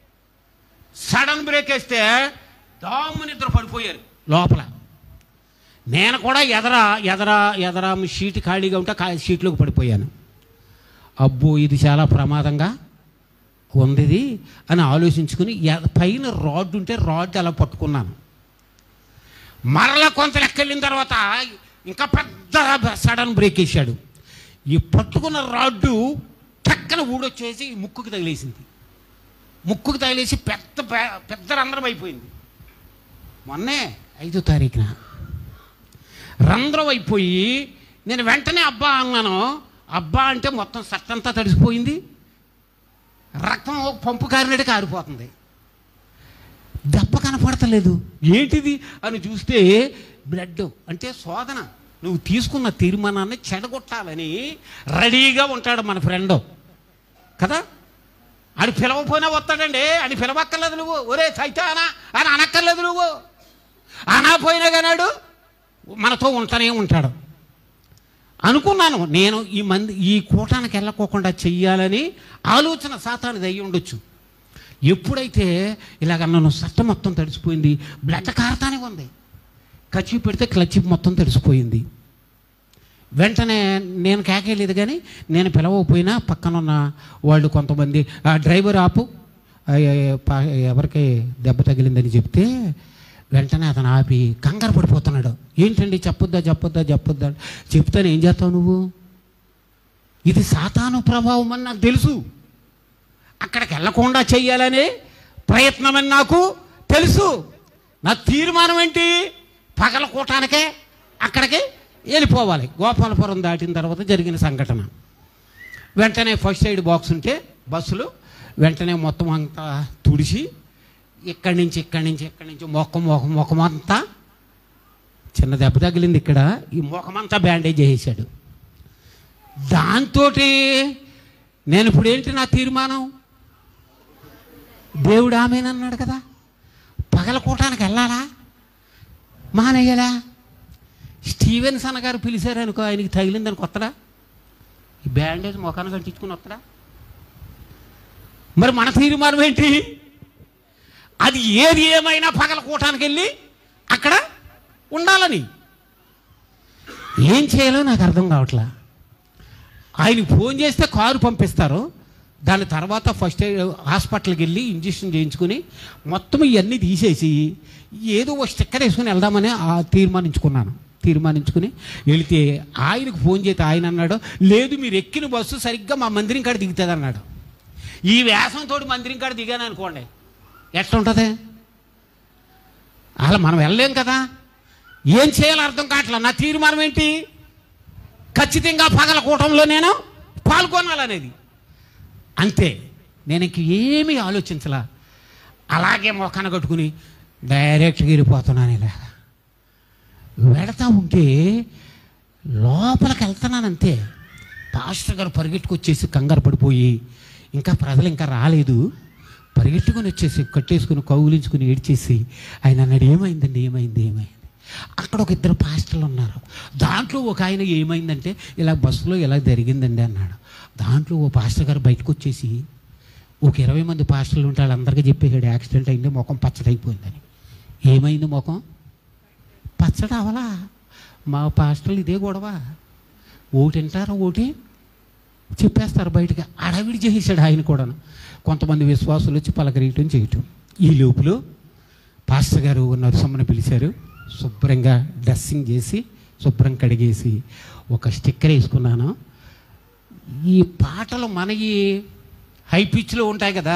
Speaker 2: సడన్ బ్రేక్ వేస్తే దాము నిద్ర పడిపోయారు లోపల. నేను కూడా ఎదరా ఎదరా ఎదరా షీట్ ఖాళీగా ఉంటే షీట్లోకి పడిపోయాను. అబ్బో ఇది చాలా ప్రమాదంగా ఉంది అని ఆలోచించుకుని పైన రాడ్ ఉంటే రాడ్ అలా పట్టుకున్నాను. మరలా కొంత లెక్కెళ్ళిన తర్వాత ఇంకా పెద్ద సడన్ బ్రేక్ వేసాడు. ఈ పట్టుకున్న రాడ్డు టక్కన ఊడొచ్చేసి ముక్కుకి తగిలేసింది. ముక్కుకి తగిలేసి పెద్ద పెద్ద రంధ్రం అయిపోయింది. మొన్నే ఐదో తారీఖున రంధ్రం అయిపోయి నేను వెంటనే అబ్బా అన్నాను. అబ్బా అంటే మొత్తం సట్టంతా తడిసిపోయింది. రక్తం పంపు కారినట్టు కారిపోతుంది. దెబ్బ కనపడతలేదు. ఏంటిది అని చూస్తే బ్లడ్. అంటే శోధన. నువ్వు తీసుకున్న తీర్మానాన్ని చెడగొట్టాలని రెడీగా ఉంటాడు మన ఫ్రెండ్ కదా. అని పిలవపోయినా వస్తాడండి. అని పిలవక్కర్లేదు నువ్వు. ఒరే సైతానా అని అనక్కర్లేదు నువ్వు. అనపోయినా కానాడు మనతో ఉంటానే ఉంటాడు. అనుకున్నాను నేను ఈ మంది ఈ కూటానికి వెళ్ళకోకుండా చెయ్యాలని ఆలోచన సాతానిది అయ్యి ఉండొచ్చు. ఎప్పుడైతే ఇలాగ నన్ను సట్ట మొత్తం తడిసిపోయింది, బ్లడ్ కారుతానే ఉంది. కచ్చి పెడితే క్లచ్ మొత్తం తడిసిపోయింది. వెంటనే నేను కేకేయలేదు కానీ నేను పిలవకపోయినా పక్కనున్న వాళ్ళు కొంతమంది ఆ డ్రైవర్ ఆపు, ఎవరికి దెబ్బ తగిలిందని చెప్తే వెంటనే అతను ఆపి కంగారు పడిపోతున్నాడు. ఏంటండి చెప్పొద్దా చెప్పొద్దా చెప్పొద్దా చెప్తాను. ఏం చేస్తావు నువ్వు? ఇది సాతాను ప్రభావం అని నాకు తెలుసు. అక్కడికి వెళ్ళకుండా చెయ్యాలనే ప్రయత్నమని నాకు తెలుసు. నా తీర్మానం ఏంటి? పగలకూటానికే అక్కడికి వెళ్ళిపోవాలి. గోపాలపురం దాటిన తర్వాత జరిగిన సంఘటన. వెంటనే ఫస్ట్ ఎయిడ్ బాక్స్ ఉంటే బస్సులు వెంటనే మొత్తం అంతా తుడిచి ఇక్కడి నుంచి ఇక్కడి నుంచి ఇక్కడి నుంచి మొఖం మొఖం మొఖమంతా చిన్న దెబ్బ తగిలింది ఇక్కడ. ఈ మొఖమంతా బ్యాండేజ్ చేసేసాడు. దాంతో నేను ఇప్పుడు ఏంటి నా తీర్మానం? దేవుడు ఆమెనన్నాడు కదా, పగలకూటానికి వెళ్ళాలా మానేయాలా? స్టీవెన్స్ అన్న గారు పిలిచారు అనుకో, ఆయనకి తగిలిందని కొత్తడా ఈ బ్యాండేజ్ మొఖాన్ని కట్టించుకుని వస్తాడా? మరి మన తీర్మానం ఏంటి? అది ఏది ఏమైనా పగలకూటానికి వెళ్ళి అక్కడ ఉండాలని. ఏం చేయాలో నాకు అర్థం కావట్లా. ఆయనకి ఫోన్ చేస్తే కారు పంపిస్తారు. దాని తర్వాత ఫస్ట్ హాస్పిటల్కి వెళ్ళి ఇంజక్షన్ చేయించుకుని మొత్తం ఇవన్నీ తీసేసి ఏదో ఒక స్టిక్కర్ వేసుకుని వెళ్దామని తీర్మానించుకున్నాను. తీర్మానించుకుని వెళితే ఆయనకు ఫోన్ చేస్తే ఆయన అన్నాడు, లేదు మీరు ఎక్కిన బస్సు సరిగ్గా మా మందిరం కాడ దిగుతుంది అన్నాడు. ఈ వేసంతో మందిరం కాడ దిగాను అనుకోండి, ఎట్లుంటుంది? అలా మనం వెళ్ళలేం కదా. ఏం చేయాలో అర్థం కావట్లా. నా తీర్మానం ఏంటి? ఖచ్చితంగా పగలకూటంలో నేను పాల్గొనాలనేది అంతే. నేను ఇంక ఏమీ ఆలోచించలా. అలాగే మొఖాన కట్టుకుని డైరెక్ట్గా వెళ్ళిపోతున్నాను. ఇలా వెళతా ఉంటే లోపలికి వెళ్తున్నానంతే. పాస్టర్ గారు పరిగెట్టుకొచ్చేసి కంగారు పడిపోయి, ఇంకా ప్రజలు ఇంకా రాలేదు, పరిగెట్టుకుని వచ్చేసి కట్టేసుకుని కౌగులించుకుని ఏడ్చేసి ఆయన అన్నాడు, ఏమైందండి ఏమైంది ఏమైంది? అక్కడ ఒక ఇద్దరు పాస్టర్లు ఉన్నారు. దాంట్లో ఒక ఆయన ఏమైందంటే ఇలా బస్సులో ఇలా జరిగిందండి అన్నాడు. దాంట్లో ఓ పాస్టర్ గారు బయటకు వచ్చేసి ఒక ఇరవై మంది పాస్టర్లు ఉంటే వాళ్ళందరికీ చెప్పేసాడు యాక్సిడెంట్ అయింది, ముఖం పచ్చడైపోయిందని. ఏమైంది? ముఖం పచ్చడి అవలా. మా పాస్టర్లు ఇదే గొడవ, ఓటి వింటారా ఓటి చెప్పేస్తారు బయటగా. అడవిడి చేసేసాడు ఆయన కూడా. కొంతమంది విశ్వాసులు వచ్చి పలకరీయటం చేయటం. ఈ లోపులో పాస్టర్ గారు నరసమ్మని పిలిచారు. శుభ్రంగా డ్రెస్సింగ్ చేసి శుభ్రం కడిగేసి ఒక స్టిక్కర్ వేసుకున్నాను. ఈ పాటలు మనకి హై పిచ్లో ఉంటాయి కదా,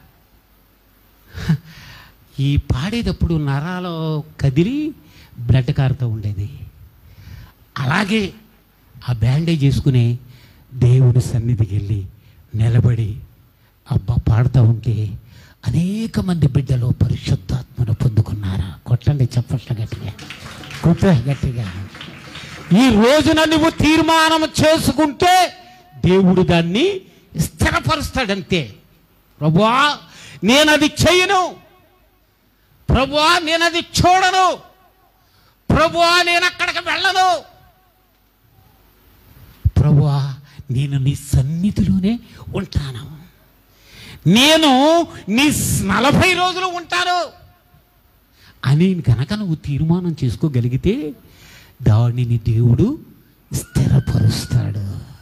Speaker 2: ఈ పాడేటప్పుడు నరాలు కదిలి బ్లడ్ కారుతూ ఉండేది. అలాగే ఆ బ్యాండేజ్ చేసుకుని దేవుని సన్నిధికి వెళ్ళి నిలబడి అబ్బా పాడుతూ ఉంటే అనేక మంది బిడ్డలు పరిశుద్ధాత్మను పొందుకున్నారు. కొట్టండి చప్పట్ల గట్టిగా, కొట్ట గట్టిగా. ఈ రోజున నువ్వు తీర్మానం చేసుకుంటే దేవుడు దాన్ని స్థిరపరుస్తాడంతే. ప్రభువా నేను అది చేయను, ప్రభువా నేను అది చూడను, ప్రభువా నేను అక్కడికి వెళ్ళను, ప్రభువా నేను నీ సన్నిధిలోనే ఉంటాను, నేను నీ నలభై రోజులు ఉంటాను అని కనుక నువ్వు తీర్మానం చేసుకోగలిగితే దానిని దేవుడు స్థిరపరుస్తాడు.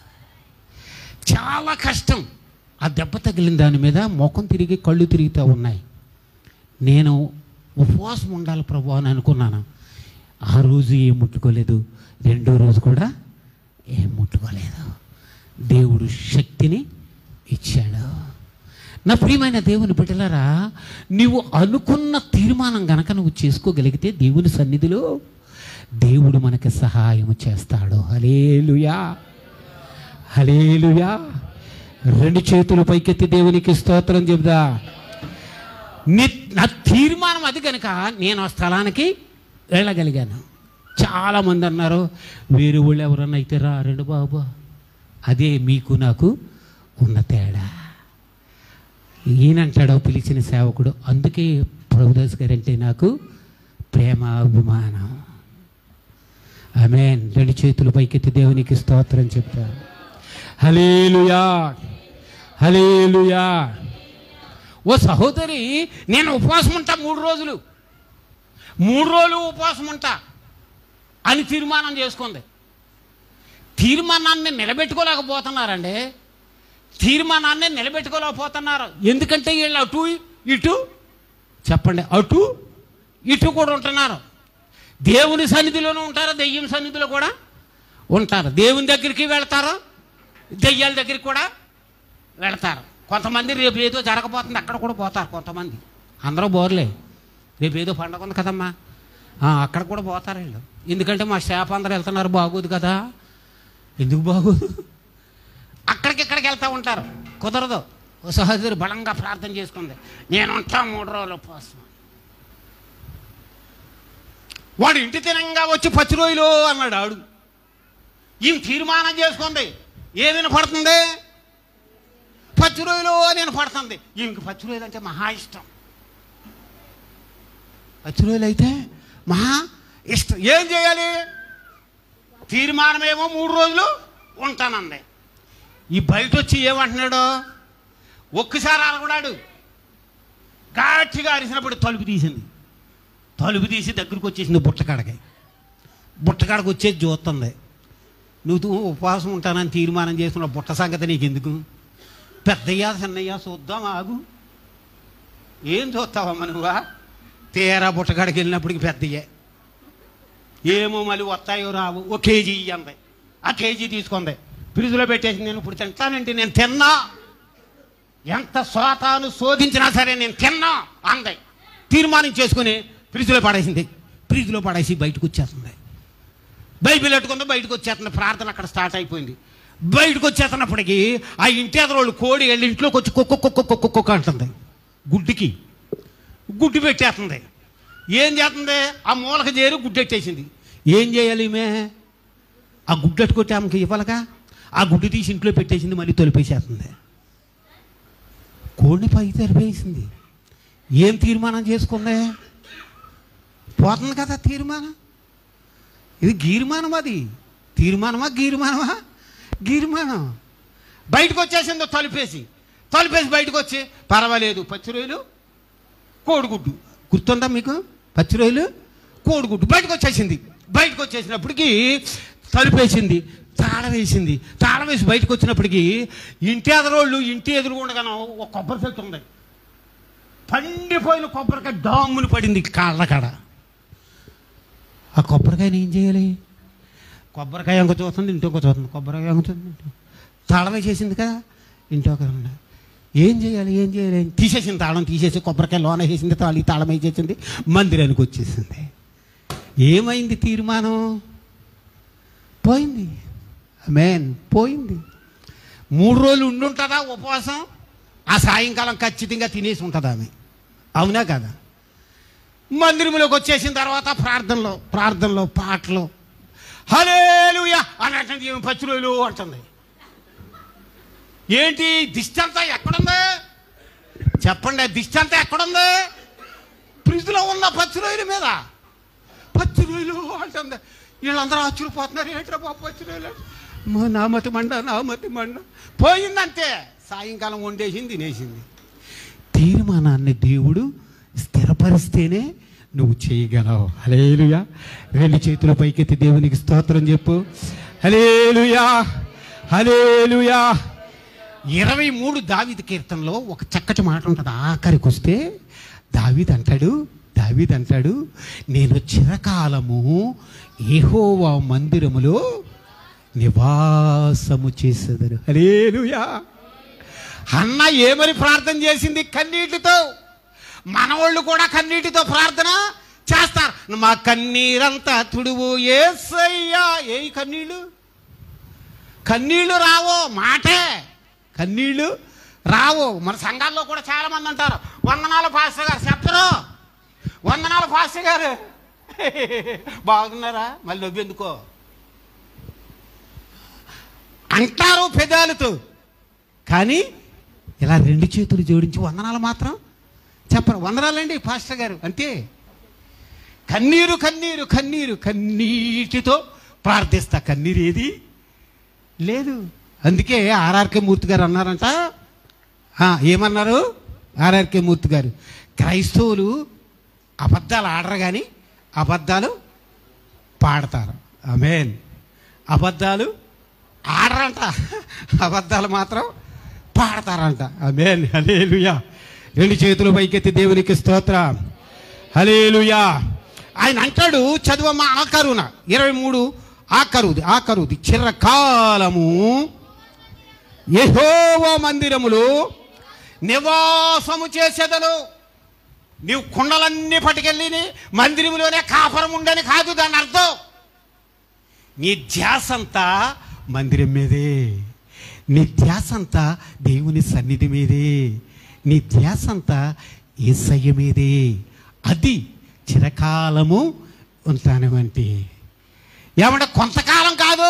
Speaker 2: చాలా కష్టం. ఆ దెబ్బ తగిలిన దాని మీద ముఖం తిరిగి కళ్ళు తిరుగుతూ ఉన్నాయి. నేను ఉపవాసం ఉండాలి ప్రభు అని అనుకున్నాను. ఆ రోజు ఏం ముట్టుకోలేదు, రెండో రోజు కూడా ఏం ముట్టుకోలేదు. దేవుడు శక్తిని ఇచ్చాడు. నా ప్రియమైన దేవుని బిడ్డలారా, నువ్వు అనుకున్న తీర్మానం గనక నువ్వు చేసుకోగలిగితే దేవుని సన్నిధిలో దేవుడు మనకి సహాయం చేస్తాడు. హల్లెలూయా, హల్లెలూయా. రెండు చేతులు పైకెత్తి దేవునికి స్తోత్రం చెబుదా. నీ నా తీర్మానం అది కనుక నేను ఆ స్థలానికి వెళ్ళగలిగాను. చాలామంది అన్నారు వేరే వాళ్ళు ఎవరన్నా అయితే రా రెండు బాబు. అదే మీకు నాకు ఉన్న తేడా. ఈయనంటాడో పిలిచిన సేవకుడు, అందుకే ప్రభుదాస్ గారు అంటే నాకు ప్రేమ అభిమానం. ఆమేన్. రెండు చేతులు పైకెత్తి దేవునికి స్తోత్రం చెప్తా. హల్లెలూయా, హల్లెలూయా. ఓ సహోదరి, నేను ఉపవాసం ఉంటా మూడు రోజులు మూడు రోజులు ఉపవాసం ఉంటా అని తీర్మానం చేసుకుంది. తీర్మానాన్ని నిలబెట్టుకోలేకపోతున్నారండి. తీర్మానాన్ని నిలబెట్టుకోలేకపోతున్నారు. ఎందుకంటే వీళ్ళు అటు ఇటు చెప్పండి, అటు ఇటు కూడా ఉంటున్నారు. దేవుని సన్నిధిలోనూ ఉంటారు, దెయ్యం సన్నిధిలో కూడా ఉంటారు. దేవుని దగ్గరికి వెళ్తారు, దెయ్యాల దగ్గరికి కూడా వెళ్తారు. కొంతమంది రేపు ఏదో జరగబోతుంది అక్కడ కూడా పోతారు. కొంతమంది, అందరూ బోర్లే. రేపు ఏదో పండగ ఉంది కదమ్మా, అక్కడ కూడా పోతారు వీళ్ళు. ఎందుకంటే మా స్టాఫ్ అందరూ వెళ్తున్నారు, బాగోదు కదా. ఎందుకు బాగోదు? అక్కడికి ఇక్కడికి వెళ్తూ ఉంటారు. కుదరదు. ఓ సహోదరి బలంగా ప్రార్థన చేసుకుంది, నేను ఉంటా మూడు రోజులు ఉపవాసం. వాడు ఇంటి తినంగా వచ్చి పచ్చి రోజులు అన్నాడు. ఆడు ఈయన తీర్మానం చేసుకుంది. ఏ వినపడుతుంది? పచ్చి రోజులు నేను పడుతుంది. ఈయనకి పచ్చి రోజులు అంటే మహా ఇష్టం. పచ్చి రోజులు అయితే మహా ఇష్టం. ఏం చేయాలి? తీర్మానం ఏమో మూడు రోజులు ఉంటానంది. ఈ బయట వచ్చి ఏమంటున్నాడు? ఒక్కసారి అలగడాడు. గట్టిగా అరిసినప్పుడు తలుపు తీసింది. తలుపు తీసి దగ్గరికి వచ్చేసింది బుట్టకాడకి. బుట్టకాడకు వచ్చేది చూస్తుంది. నువ్వు ఉపవాసం ఉంటానని తీర్మానం చేసుకున్న బుట్ట సంగతి నీకు ఎందుకు? పెద్దయ్యా చిన్నయ్యా చూద్దాం, ఆగు. ఏం చూస్తావమ్మా నువ్వా? తీరా బుట్టకాడికి వెళ్ళినప్పటికి పెద్దయ్యే. ఏమో మళ్ళీ వస్తాయో రావు. ఓ కేజీ ఇయ్యంది. ఆ కేజీ తీసుకుంది, ఫ్రిడ్జ్లో పెట్టేసి నేను ఇప్పుడు తింటానంటే నేను తిన్నా, ఎంత సోతాను శోధించినా సరే నేను తిన్నా అంది. తీర్మానం చేసుకుని ఫ్రిడ్జ్లో పడేసింది. ఫ్రిడ్జ్లో పడేసి బయటకు వచ్చేస్తుంది. బైబిల్ పెట్టుకుంటే బయటకు వచ్చేస్తుంది. ప్రార్థన అక్కడ స్టార్ట్ అయిపోయింది. బయటకు వచ్చేస్తున్నప్పటికీ ఆ ఇంటి ఎదరోళ్ళు కోడి వెళ్ళి ఇంట్లోకి వచ్చి కుక్క కుక్క కుక్క కుక్క అంటుంది. గుడ్డికి గుడ్డి పెట్టేస్తుంది. ఏం చేస్తుంది? ఆ మూలక చేరి గుడ్డెట్టేసింది. ఏం చేయాలి ఈమె? ఆ గుడ్డెట్టుకొట్టి ఆమెకి ఇవ్వాలగా. ఆ గుడ్డు తీసి ఇంట్లో పెట్టేసింది, మళ్ళీ తొలిపేసేస్తుంది. కోడిని పై తెరిపేసింది. ఏం తీర్మానం చేసుకుంది? పోతుంది కదా తీర్మానం. ఇది గీర్మానం. అది తీర్మానమా గీర్మానమా? గీర్మానం. బయటకు వచ్చేసిందో తలుపేసి. తలుపేసి బయటకు వచ్చి పర్వాలేదు పచ్చి రొయ్యలు కోడిగుడ్డు. గుర్తుందా మీకు? పచ్చి రొయ్యలు కోడిగుడ్డు. బయటకు వచ్చేసింది. బయటకు వచ్చేసినప్పటికీ తలుపేసింది. తాళం వేసింది. తాళం వేసి బయటకు వచ్చినప్పటికీ ఇంటి ఎదురోళ్ళు ఇంటి ఎదురుగుండగానో ఒక కొబ్బరి చెట్టు ఉంది. పండిపోయిన కొబ్బరికాయ డామ్ముని పడింది కాళ్ళ కాడ. ఆ కొబ్బరికాయని ఏం చేయాలి? కొబ్బరికాయ ఇంకో చూస్తుంది, ఇంకొక చూస్తుంది, కొబ్బరికాయ ఇంకో చూస్తుంది. తాళం వేసేసింది కదా, ఇంటొక ఏం చేయాలి ఏం చేయాలి తీసేసింది. తాళం తీసేసి కొబ్బరికాయ లోన వేసింది, తాళి తాళం వేసేసింది, మందిరానికి వచ్చేసింది. ఏమైంది? తీర్మానం పోయింది. ఆమేన్. పోయింది. మూడు రోజులు ఉండుంటుందా ఉపవాసం? ఆ సాయంకాలం ఖచ్చితంగా తినేసి ఉంటుంది ఆమె. అవునా కదా? మందిరంలోకి వచ్చేసిన తర్వాత ప్రార్థనలో ప్రార్థనలో పాటలు హల్లెలూయా అని అంటుంది. ఏమి పచ్చి రోజులు అంటుంది. ఏంటి దిష్టి అంతా ఎక్కడుంది చెప్పండి? దిష్టి అంతా ఎక్కడుంది? ఫ్రిడ్జ్లో ఉన్న పచ్చి రొయ్యల మీద పచ్చి రొయ్యలు అంటుంది. వీళ్ళందరూ ఆశ్చర్యపోతున్నారు. ఏంట్రా బాబు పచ్చి రొయ్యలు? నామతి మండ నామతి మండ. పోయిందంతే. సాయంకాలం వండేసింది, తినేసింది. తీర్మానాన్ని దేవుడు స్థిరపరిస్తేనే నువ్వు చేయగలవు. హల్లెలూయా. రెండు చేతుల పైకెత్తి దేవునికి స్తోత్రం చెప్పు. హల్లెలూయా, హల్లెలూయా. ఇరవై మూడు దావీదు కీర్తనలో ఒక చక్కటి మాట ఉంటుంది. ఆఖరికి వస్తే దావీదు అంటాడు దావీదు అంటాడు నేను చిరకాలము యెహోవా మందిరములో నివాసము చేసేదను. హల్లెలూయా. అన్న ఏమని ప్రార్థన చేసింది? కన్నీటితో. మనవాళ్ళు కూడా కన్నీటితో ప్రార్థన చేస్తారు. మా కన్నీరంతా తుడువు యేసయ్యా. ఏ కన్నీళ్ళు? కన్నీళ్ళు రావో మాటే, కన్నీళ్ళు రావు. మన సంఘాల్లో కూడా చాలా మంది అంటారు వందనాలు పాస్టర్ గారు. చెప్పరు వందనాలు పాస్టర్ గారు బాగున్నారా? మళ్ళీ నవ్వెందుకో అంటారు పెదాలతో, కానీ ఇలా రెండు చేతులు జోడించి వందనాలు మాత్రం చెప్పరు. వందనాలండి పాస్టర్ గారు అంతే. కన్నీరు కన్నీరు కన్నీరు కన్నీటితో ప్రార్థిస్తా. కన్నీరు ఏది లేదు. అందుకే ఆర్ఆర్కే మూర్తి గారు అన్నారంట. ఏమన్నారు ఆర్ఆర్కే మూర్తి గారు? క్రైస్తవులు అబద్ధాలు ఆడరు కానీ అబద్ధాలు పాడతారు. ఆమేన్. అబద్ధాలు ఆడరంట, అబద్ధాలు మాత్రం పాడతారంట. ఆమేన్. హల్లెలూయా. రెండు చేతులు పైకెత్తి దేవునికి స్తోత్రం. హల్లెలూయా. ఆయన అంటాడు, చదువమ్మ ఆకరున ఇరవై మూడు ఆకరుది ఆకరుది చిరకాలము యెహోవా మందిరములో నివాసము చేసేదను. నీవు కుండలన్నీ పట్టుకెళ్ళి మందిరంలోనే కాపురం ఉండని కాదు దాని అర్థం. నీ ధ్యాసంతా మందిరం మీదే, నీ ధ్యాసంతా దేవుని సన్నిధి మీదే, నీ ధ్యాసంతా యేసయ్య మీదే. అది చిరకాలము ఉంటానవంటి. ఏమంటే కొంతకాలం కాదు,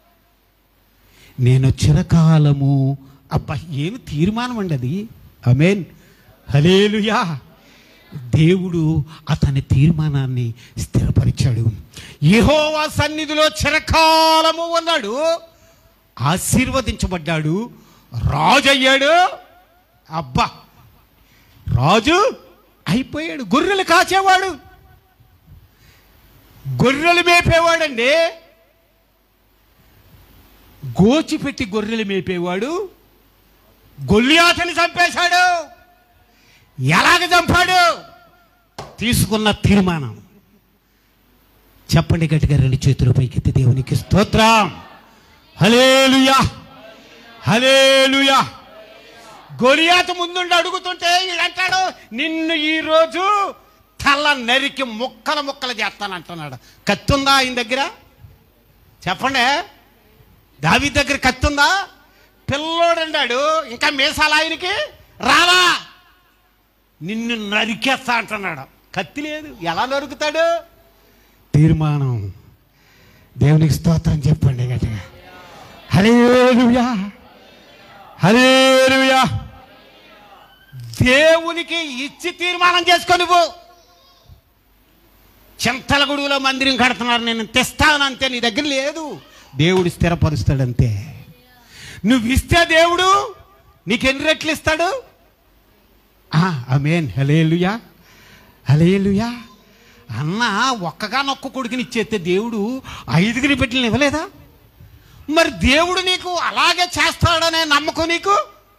Speaker 2: నేను చిరకాలము. అబ్బా ఏమి తీర్మానం అండి అది. ఆమేన్. హల్లెలూయా. దేవుడు అతని తీర్మానాన్ని స్థిరపరిచాడు. యెహోవా సన్నిధిలో చిరకాలము ఉన్నాడు, ఆశీర్వదించబడ్డాడు, రాజు అయ్యాడు. అబ్బా రాజు అయిపోయాడు. గొర్రెలు కాచేవాడు, గొర్రెలు మేపేవాడండి. గోచిపెట్టి గొర్రెలు మేపేవాడు. గొల్లియాతుని చంపేశాడు. ఎలాగ చంపాడు? తీసుకున్న తీర్మానం. చెప్పండి గట్టిగా రెండు చేతుల పైకెత్తి దేవునికి స్తోత్రం. హల్లెలూయా, హల్లెలూయా. గొలియాతు ముందుండి అడుగుతుంటే వీడంటాడు, నిన్ను ఈరోజు తల నరికి ముక్కలు ముక్కలు చేస్తానంటున్నాడు. కత్తుందా ఆయన దగ్గర? చెప్పండి. దావీదు దగ్గర కత్తుందా? పిల్లోడు అన్నాడు, ఇంకా మీసాలు ఆయనకి రావా, నిన్ను నరికేస్తా అంటున్నాడు. కత్తి లేదు, ఎలా నరుకుతాడు? తీర్మానం. దేవునికి స్తోత్రం చెప్పండి గట్టిగా. హల్లెలూయా, హల్లెలూయా. దేవునికి ఇచ్చి తీర్మానం చేసుకో. నువ్వు చింతలగూడులో మందిరం కడుతున్నారు, నేను తెస్తానంతే. నీ దగ్గర లేదు, దేవుడు స్థిరపరుస్తాడంతే. నువ్వు ఇస్తే దేవుడు నీకు ఎన్ని రెట్లు ఇస్తాడు? ఆమేన్. హల్లెలూయా, హల్లెలూయా. అన్న ఒక్కగానొక్క కొడుకుని ఇచ్చేస్తే దేవుడు ఐదుగురి బిడ్డలను ఇవ్వలేదా? మరి దేవుడు నీకు అలాగే చేస్తాడనే నమ్మకం నీకు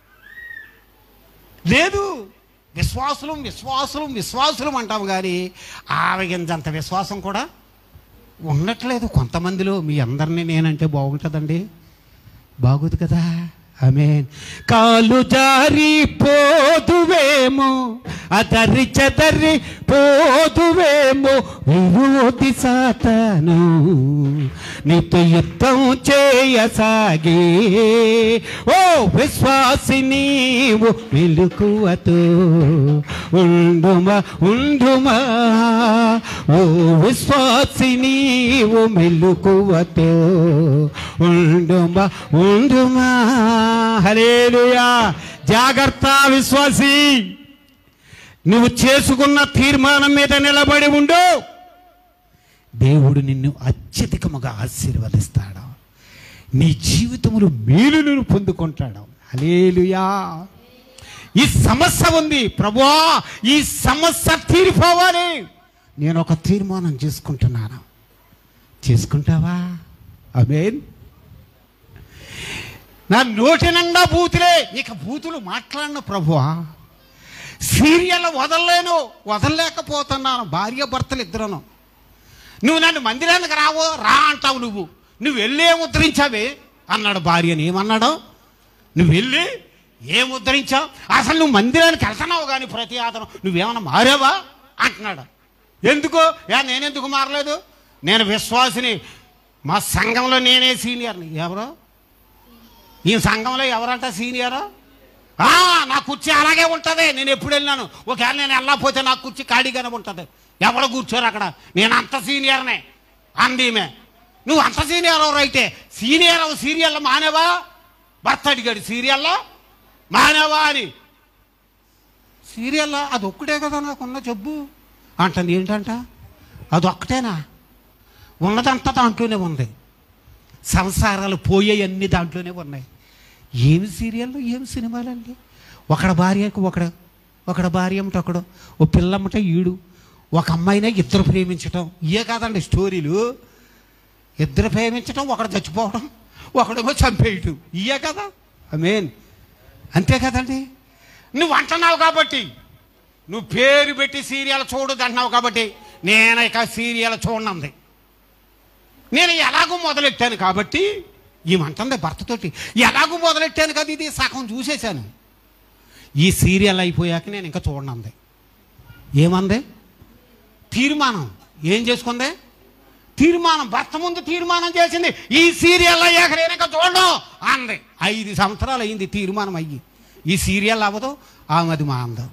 Speaker 2: లేదు. విశ్వాసులు విశ్వాసులు విశ్వాసులు అంటాము కానీ ఆవగింజంత విశ్వాసం కూడా ఉండట్లేదు కొంతమందిలో. మీ అందరినీ నేనంటే బాగుంటుందండి? బాగుంది కదా. ఆమేన్. కాలు జారి పోదువేమో, అదరి చదరి పోదువేమో, విరోధి సాతాను నీతో యుద్ధం చేయసాగే. ఓ విశ్వాసి నీవు మెలకువతో ఉండుమా ఉండుమా, ఓ విశ్వాసి నీవు మెలకువతో ఉండుమా ఉండుమా. హల్లెలూయా. జాగ్రత్త విశ్వాసి, నువ్వు చేసుకున్న తీర్మానం మీద నిలబడి ఉండు. దేవుడు నిన్ను అత్యధికముగా ఆశీర్వదిస్తాడు. నీ జీవితములో మేలును పొందుకుంటాడు. హల్లెలూయా. ఈ సమస్య ఉంది ప్రభువా, ఈ సమస్య తీరిపోవాలి. నేను ఒక తీర్మానం చేసుకుంటున్నాను. చేసుకుంటావా? ఆమేన్. నా నోటి నిండా బూతులే, ఇక బూతులు మాట్లాడిన ప్రభువా. సీరియల్ వదలలేను, వదలలేకపోతున్నాను. భార్య భర్తలు ఇద్దరును. నువ్వు నన్ను మందిరానికి రావో రా అంటావు, నువ్వు నువ్వు వెళ్ళి ఏం ఉద్ధరించావే అన్నాడు భార్యని. ఏమన్నాడు? నువ్వు వెళ్ళి ఏం ఉద్ధరించావు? అసలు నువ్వు మందిరానికి వెళ్తున్నావు కానీ ప్రతి ఆదరం నువ్వేమన్నా మారావా అంటున్నాడు. ఎందుకు? యా నేనెందుకు మారలేదు? నేను విశ్వాసిని, మా సంఘంలో నేనే సీనియర్ని. ఎవరో ఈ సంఘంలో ఎవరంట సీనియరు? నా కుర్చీ అలాగే ఉంటుంది, నేను ఎప్పుడు వెళ్ళినాను. ఒకవేళ నేను వెళ్ళకపోతే నా కుర్చీ ఖాళీగానే ఉంటుంది. ఎవరు కూర్చోరు అక్కడ, నేను అంత సీనియర్నే అందిమే. నువ్వు అంత సీనియర్ అయితే సీనియర్ సీరియల్లో మానేవా? భర్త అడిగాడు, సీరియల్లో మానేవా అని. సీరియల్లో అది ఒక్కటే కదా నాకున్న జబ్బు అంటుంది. ఏంటంట? అది ఒక్కటేనా? ఉన్నదంతా దాంట్లోనే ఉంది. సంసారాలు పోయేవన్నీ దాంట్లోనే ఉన్నాయి. ఏమి సీరియల్లో ఏమి సినిమాలండి. ఒకడ భార్యకు ఒకడు, ఒకడ భార్య అమ్మట ఒకడు, ఓ పిల్లమ్మట ఈడు, ఒక అమ్మాయినే ఇద్దరు ప్రేమించటం. ఇయే కాదండి స్టోరీలు. ఇద్దరు ప్రేమించటం, ఒకడు చచ్చిపోవడం, ఒకడేమో చంపేయటం. ఇయే కదా. ఆమేన్. అంతే కదండి. నువ్వు అంటున్నావు కాబట్టి, నువ్వు పేరు పెట్టి సీరియల్ చూడదు అంటున్నావు కాబట్టి నేను ఇక సీరియల్ చూడండి. నేను ఎలాగూ మొదలెట్టాను కాబట్టి ఏమంటుంది భర్తతోటి, ఎలాగూ మొదలెట్టాను కదా, ఇది సగం చూసేశాను. ఈ సీరియల్ అయిపోయాక నేను ఇంకా చూడండి. ఏమంది? తీర్మానం ఏం చేసుకుంది? తీర్మానం. భర్త ముందు తీర్మానం చేసింది, ఈ సీరియల్ అయ్యాక నేను ఇంకా చూడను అంది. ఐదు సంవత్సరాలు అయింది తీర్మానం అయ్యి. ఈ సీరియల్ అవ్వదు, ఆమెది మా అందం.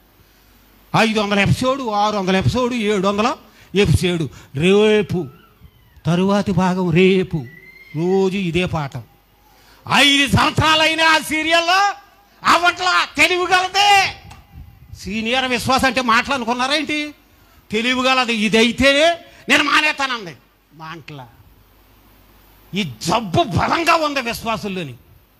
Speaker 2: ఐదు వందల ఎపిసోడు, ఆరు వందల ఎపిసోడు, ఏడు వందల ఎపిసోడు. రేపు తరువాతి భాగం రేపు. రోజు ఇదే పాఠం. ఐదు సంవత్సరాలైనా ఆ సీరియల్లో అవట్లా తెలివిగలదే. సీనియర్ విశ్వాసం అంటే మాట్లాడుకున్నారా ఏంటి? తెలివిగలది. ఇదైతేనే నేను మానేస్తానండి. మాటల ఈ జబ్బు బలంగా ఉంది విశ్వాసుల్లోని.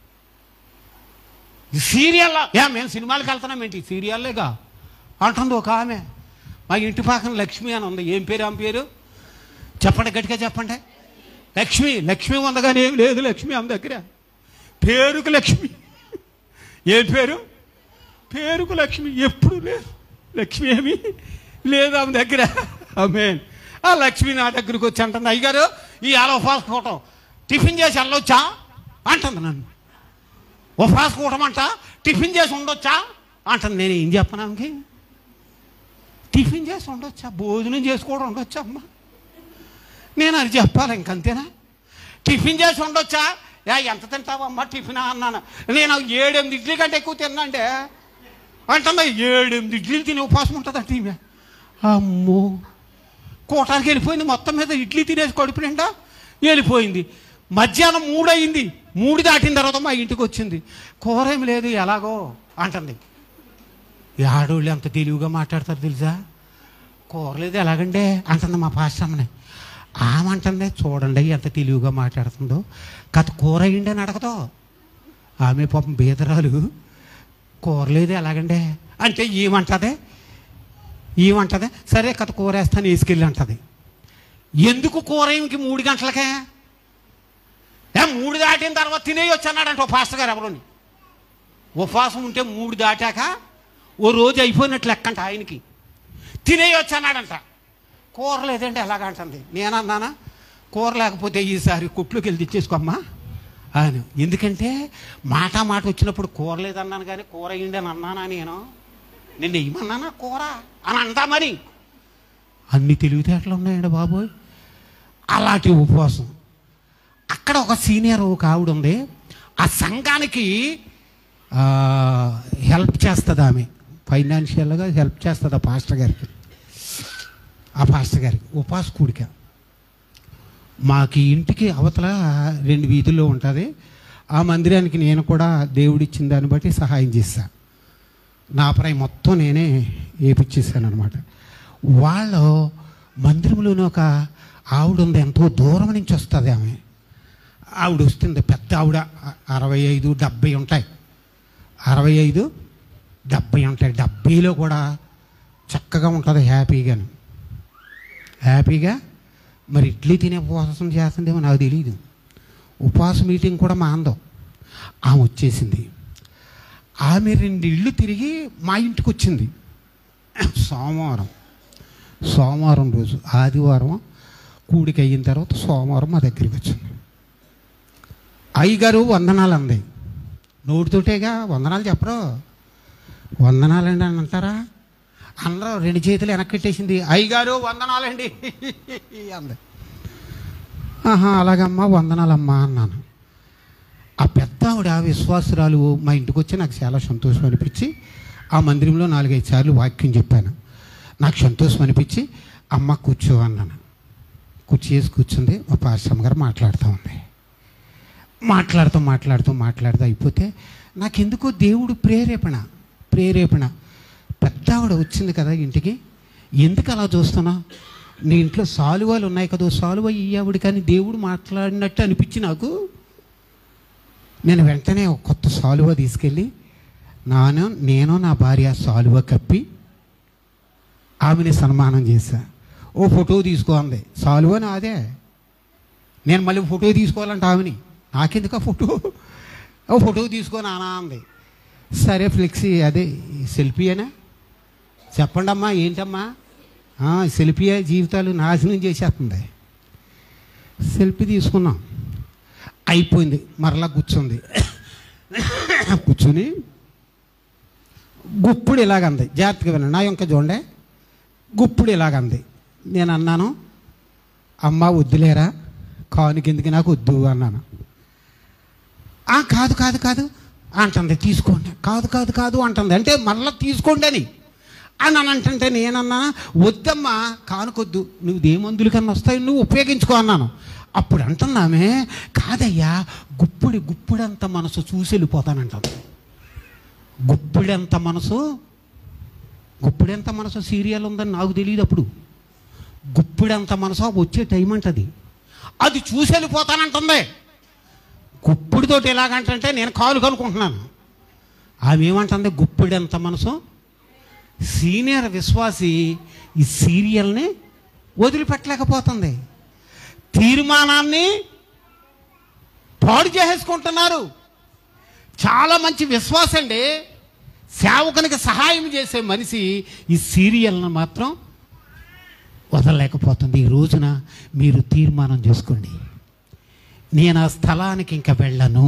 Speaker 2: ఈ సీరియల్లో ఏ మేము సినిమాలకు వెళ్తున్నాం ఏంటి? సీరియల్లేగా అంటుంది ఒక ఆమె. మా ఇంటి పక్కన లక్ష్మి అని ఉంది. ఏం పేరు ఆమె పేరు? చెప్పండి, గట్టిగా చెప్పండి. లక్ష్మి. లక్ష్మి ఉందగానే ఏం లేదు లక్ష్మి ఆమె దగ్గర. పేరుకు లక్ష్మి. ఏం పేరు? పేరుకు లక్ష్మి. ఎప్పుడు లేదు లక్ష్మి, ఏమి లేదు ఆమె దగ్గర. ఆమేన్. ఆ లక్ష్మి నా దగ్గరికి వచ్చి అంటుంది, అయ్యగారు ఈ అలా ఉపవాస కూటం టిఫిన్ చేసి వెళ్ళొచ్చా అంటుంది నన్ను. ఉపవాస కూటం అంట టిఫిన్ చేసి ఉండొచ్చా అంటుంది. నేను ఏం చెప్పను ఆమెకి? టిఫిన్ చేసి ఉండొచ్చా, భోజనం చేసి కూడా ఉండొచ్చా అమ్మ? నేను అది చెప్పాలి ఇంకంతేనా? టిఫిన్ చేసి ఉండొచ్చా? యా ఎంత తింటావమ్మా టిఫిన్ అన్నాను. నేను ఏడెనిమిది ఇడ్లీ కంటే ఎక్కువ తిన్నాంటే అంటుందా. ఏడెనిమిది ఇడ్లీలు తిని ఉపవాసం ఉంటుందంట ఈమె. అమ్మో, కూటానికి వెళ్ళిపోయింది. మొత్తం మీద ఇడ్లీ తినేసి కడుపు నిండా వెళ్ళిపోయింది. మధ్యాహ్నం మూడు అయింది. మూడు దాటిన తర్వాత మా ఇంటికి వచ్చింది. కూర ఏమి లేదు ఎలాగో అంటుంది. ఈ ఆడోళ్ళు ఎంత తెలివిగా మాట్లాడతారు తెలుసా? కూర లేదు ఎలాగండే అంటుంది మా పాస్టమ్మని. ఆమంటుంది, చూడండి ఎంత తెలివిగా మాట్లాడుతుందో. కథ కూర అయ్యిండి అని అడగదు ఆమె. పాపం బీదరాలు. కూర లేదు ఎలాగండే అంటే ఏమంటుంది? ఏమంటుంది? సరే కథ కూర వేస్తాను వేసుకెళ్ళి అంటుంది. ఎందుకు కూర ఏమికి మూడు గంటలకే? ఏ మూడు దాటిన తర్వాత తినేయొచ్చు అన్నాడంట ఓ పాస్టర్ గారు ఎవరోని. ఉపవాసం ఉంటే మూడు దాటాక ఓ రోజు అయిపోయినట్లు లెక్కంట ఆయనకి. తినేయొచ్చు అన్నాడంట. కూర లేదంటే ఎలాగంటుంది. నేనన్నానా కూర లేకపోతే ఈసారి కొట్లోకి వెళ్ళి తెచ్చేసుకోమ్మా అని. ఎందుకంటే మాట మాట వచ్చినప్పుడు కూర లేదన్నాను కానీ కూర అయ్యింది అని అన్నానా నేను? నిన్న ఏమన్నానా కూర అని అంటా మరి. అన్ని తెలివితేటలు ఉన్నాయండి బాబోయ్. అలాంటి ఉపవాసం. అక్కడ ఒక సీనియర్ ఒక ఆవిడ ఉంది. ఆ సంఘానికి హెల్ప్ చేస్తుంది ఆమె, ఫైనాన్షియల్గా హెల్ప్ చేస్తుంది ఆ పాస్టర్ గారికి. ఆ పాస్టర్ గారికి ఉపవాస కూడిక మాకు ఇంటికి అవతల రెండు వీధుల్లో ఉంటుంది. ఆ మందిరానికి నేను కూడా దేవుడిచ్చిన దాన్ని బట్టి సహాయం చేశాను. నా ప్రాయం మొత్తం నేనే వేపించేసాను అనమాట. వాళ్ళు మందిరంలోనే ఒక ఆవిడ ఉంది, ఎంతో దూరం నుంచి వస్తుంది ఆమె. ఆవిడ వస్తుంది, పెద్ద ఆవిడ, అరవై ఐదు డెబ్బై ఉంటాయి, అరవై ఐదు డెబ్బై ఉంటాయి. డెబ్బైలో కూడా చక్కగా ఉంటుంది, హ్యాపీగాను హ్యాపీగా. మరి ఇడ్లీ తినే ఉపవాసం చేస్తుందేమో నాకు తెలియదు. ఉపవాస మీటింగ్ కూడా మా అందం. ఆమె వచ్చేసింది. ఆమె రెండు ఇళ్ళు తిరిగి మా ఇంటికి వచ్చింది. సోమవారం సోమవారం రోజు ఆదివారం కూడికి అయిన తర్వాత సోమవారం మా దగ్గరికి వచ్చింది. అయ్యగారు వందనాలు అంది. నోటితోటేగా వందనాలు చెప్పరు. వందనాలండి అని అంటారా? అందరూ రెండు చేతులు వెనక్కెట్టేసింది. అయ్యగారు వందనాలండి అంది. ఆహా అలాగమ్మా వందనాలమ్మా అన్నాను. ఆ పెద్ద ఆవిడ విశ్వాసురాలు మా ఇంటికి వచ్చి నాకు చాలా సంతోషం అనిపించి ఆ మందిరంలో నాలుగైదు సార్లు వాక్యం చెప్పాను. నాకు సంతోషం అనిపించి అమ్మ కూర్చో అన్నాను. కూర్చేసి కూర్చుంది. మా పాస్టమ్మ గారు మాట్లాడుతూ ఉంది. మాట్లాడుతూ మాట్లాడుతూ మాట్లాడుతూ అయిపోతే నాకెందుకో దేవుడు ప్రేరేపణ ప్రేరేపణ పెద్ద ఆవిడ వచ్చింది కదా ఇంటికి, ఎందుకు అలా చూస్తున్నా? నీ ఇంట్లో సాలువాలు ఉన్నాయి కదా, సాలువ ఈ ఆవిడ కానీ దేవుడు మాట్లాడినట్టు అనిపించి నాకు. నేను వెంటనే ఒక కొత్త సాలువ తీసుకెళ్ళి నాను నేను నా భార్య సాలువ కప్పి ఆమెని సన్మానం చేశా. ఓ ఫోటో తీసుకో అంది. సాలువ నాదే. నేను మళ్ళీ ఫోటో తీసుకోవాలంటే ఆమెని, నాకెందుకు ఆ ఫోటో? ఓ ఫోటో తీసుకో నానా అంది. సరే ఫ్లెక్సీ అదే సెల్ఫీ అనా చెప్పండి అమ్మా ఏంటమ్మా? సెల్ఫీ జీవితాలు నాశనం చేసేస్తుంది. సెల్ఫీ తీసుకున్నాం, అయిపోయింది. మరలా కూర్చుంది. కూర్చుని గుప్పుడు ఇలాగంది. జాగ్రత్తగా వినండి, నా యొక్క చూడండి. గుప్పుడు ఇలాగంది. నేను అన్నాను అమ్మ వద్దులేరా, కానుకెందుకు నాకు వద్దు అన్నాను. కాదు కాదు కాదు అంటుంది. తీసుకోండి. కాదు కాదు కాదు అంటుంది. అంటే మళ్ళీ తీసుకోండి అని అని అని అంటుంటే నేనన్నా వద్దమ్మా కానుకొద్దు, నువ్వు ఏ మందుల కన్నా వస్తాయి నువ్వు ఉపయోగించుకో అన్నాను. అప్పుడు అంటున్నామే కాదయ్యా గుప్పుడి గుప్పుడంత మనసు చూసి వెళ్ళిపోతానంటుంది. గుప్పుడెంత మనసు గుప్పుడెంత మనసు సీరియల్ ఉందని నాకు తెలియదు. అప్పుడు గుప్పుడెంత మనసు వచ్చే టైం అంటది, అది చూసి వెళ్ళిపోతానంటుంది. గుప్పుడితోటి ఎలాగంటే నేను కాలు కనుక్కుంటున్నాను. ఆమె ఏమంటుంది? గుప్పుడెంత మనసు. సీనియర్ విశ్వాసి ఈ సీరియల్ని వదిలిపెట్టలేకపోతుంది. తీర్మానాన్ని పాడు చేసేసుకుంటున్నారు. చాలా మంచి విశ్వాసం అండి, సేవకునికి సహాయం చేసే మనిషి ఈ సీరియల్ని మాత్రం వదలలేకపోతుంది. ఈ రోజున మీరు తీర్మానం చేసుకోండి, నేను ఆ స్థలానికి ఇంకా వెళ్ళను,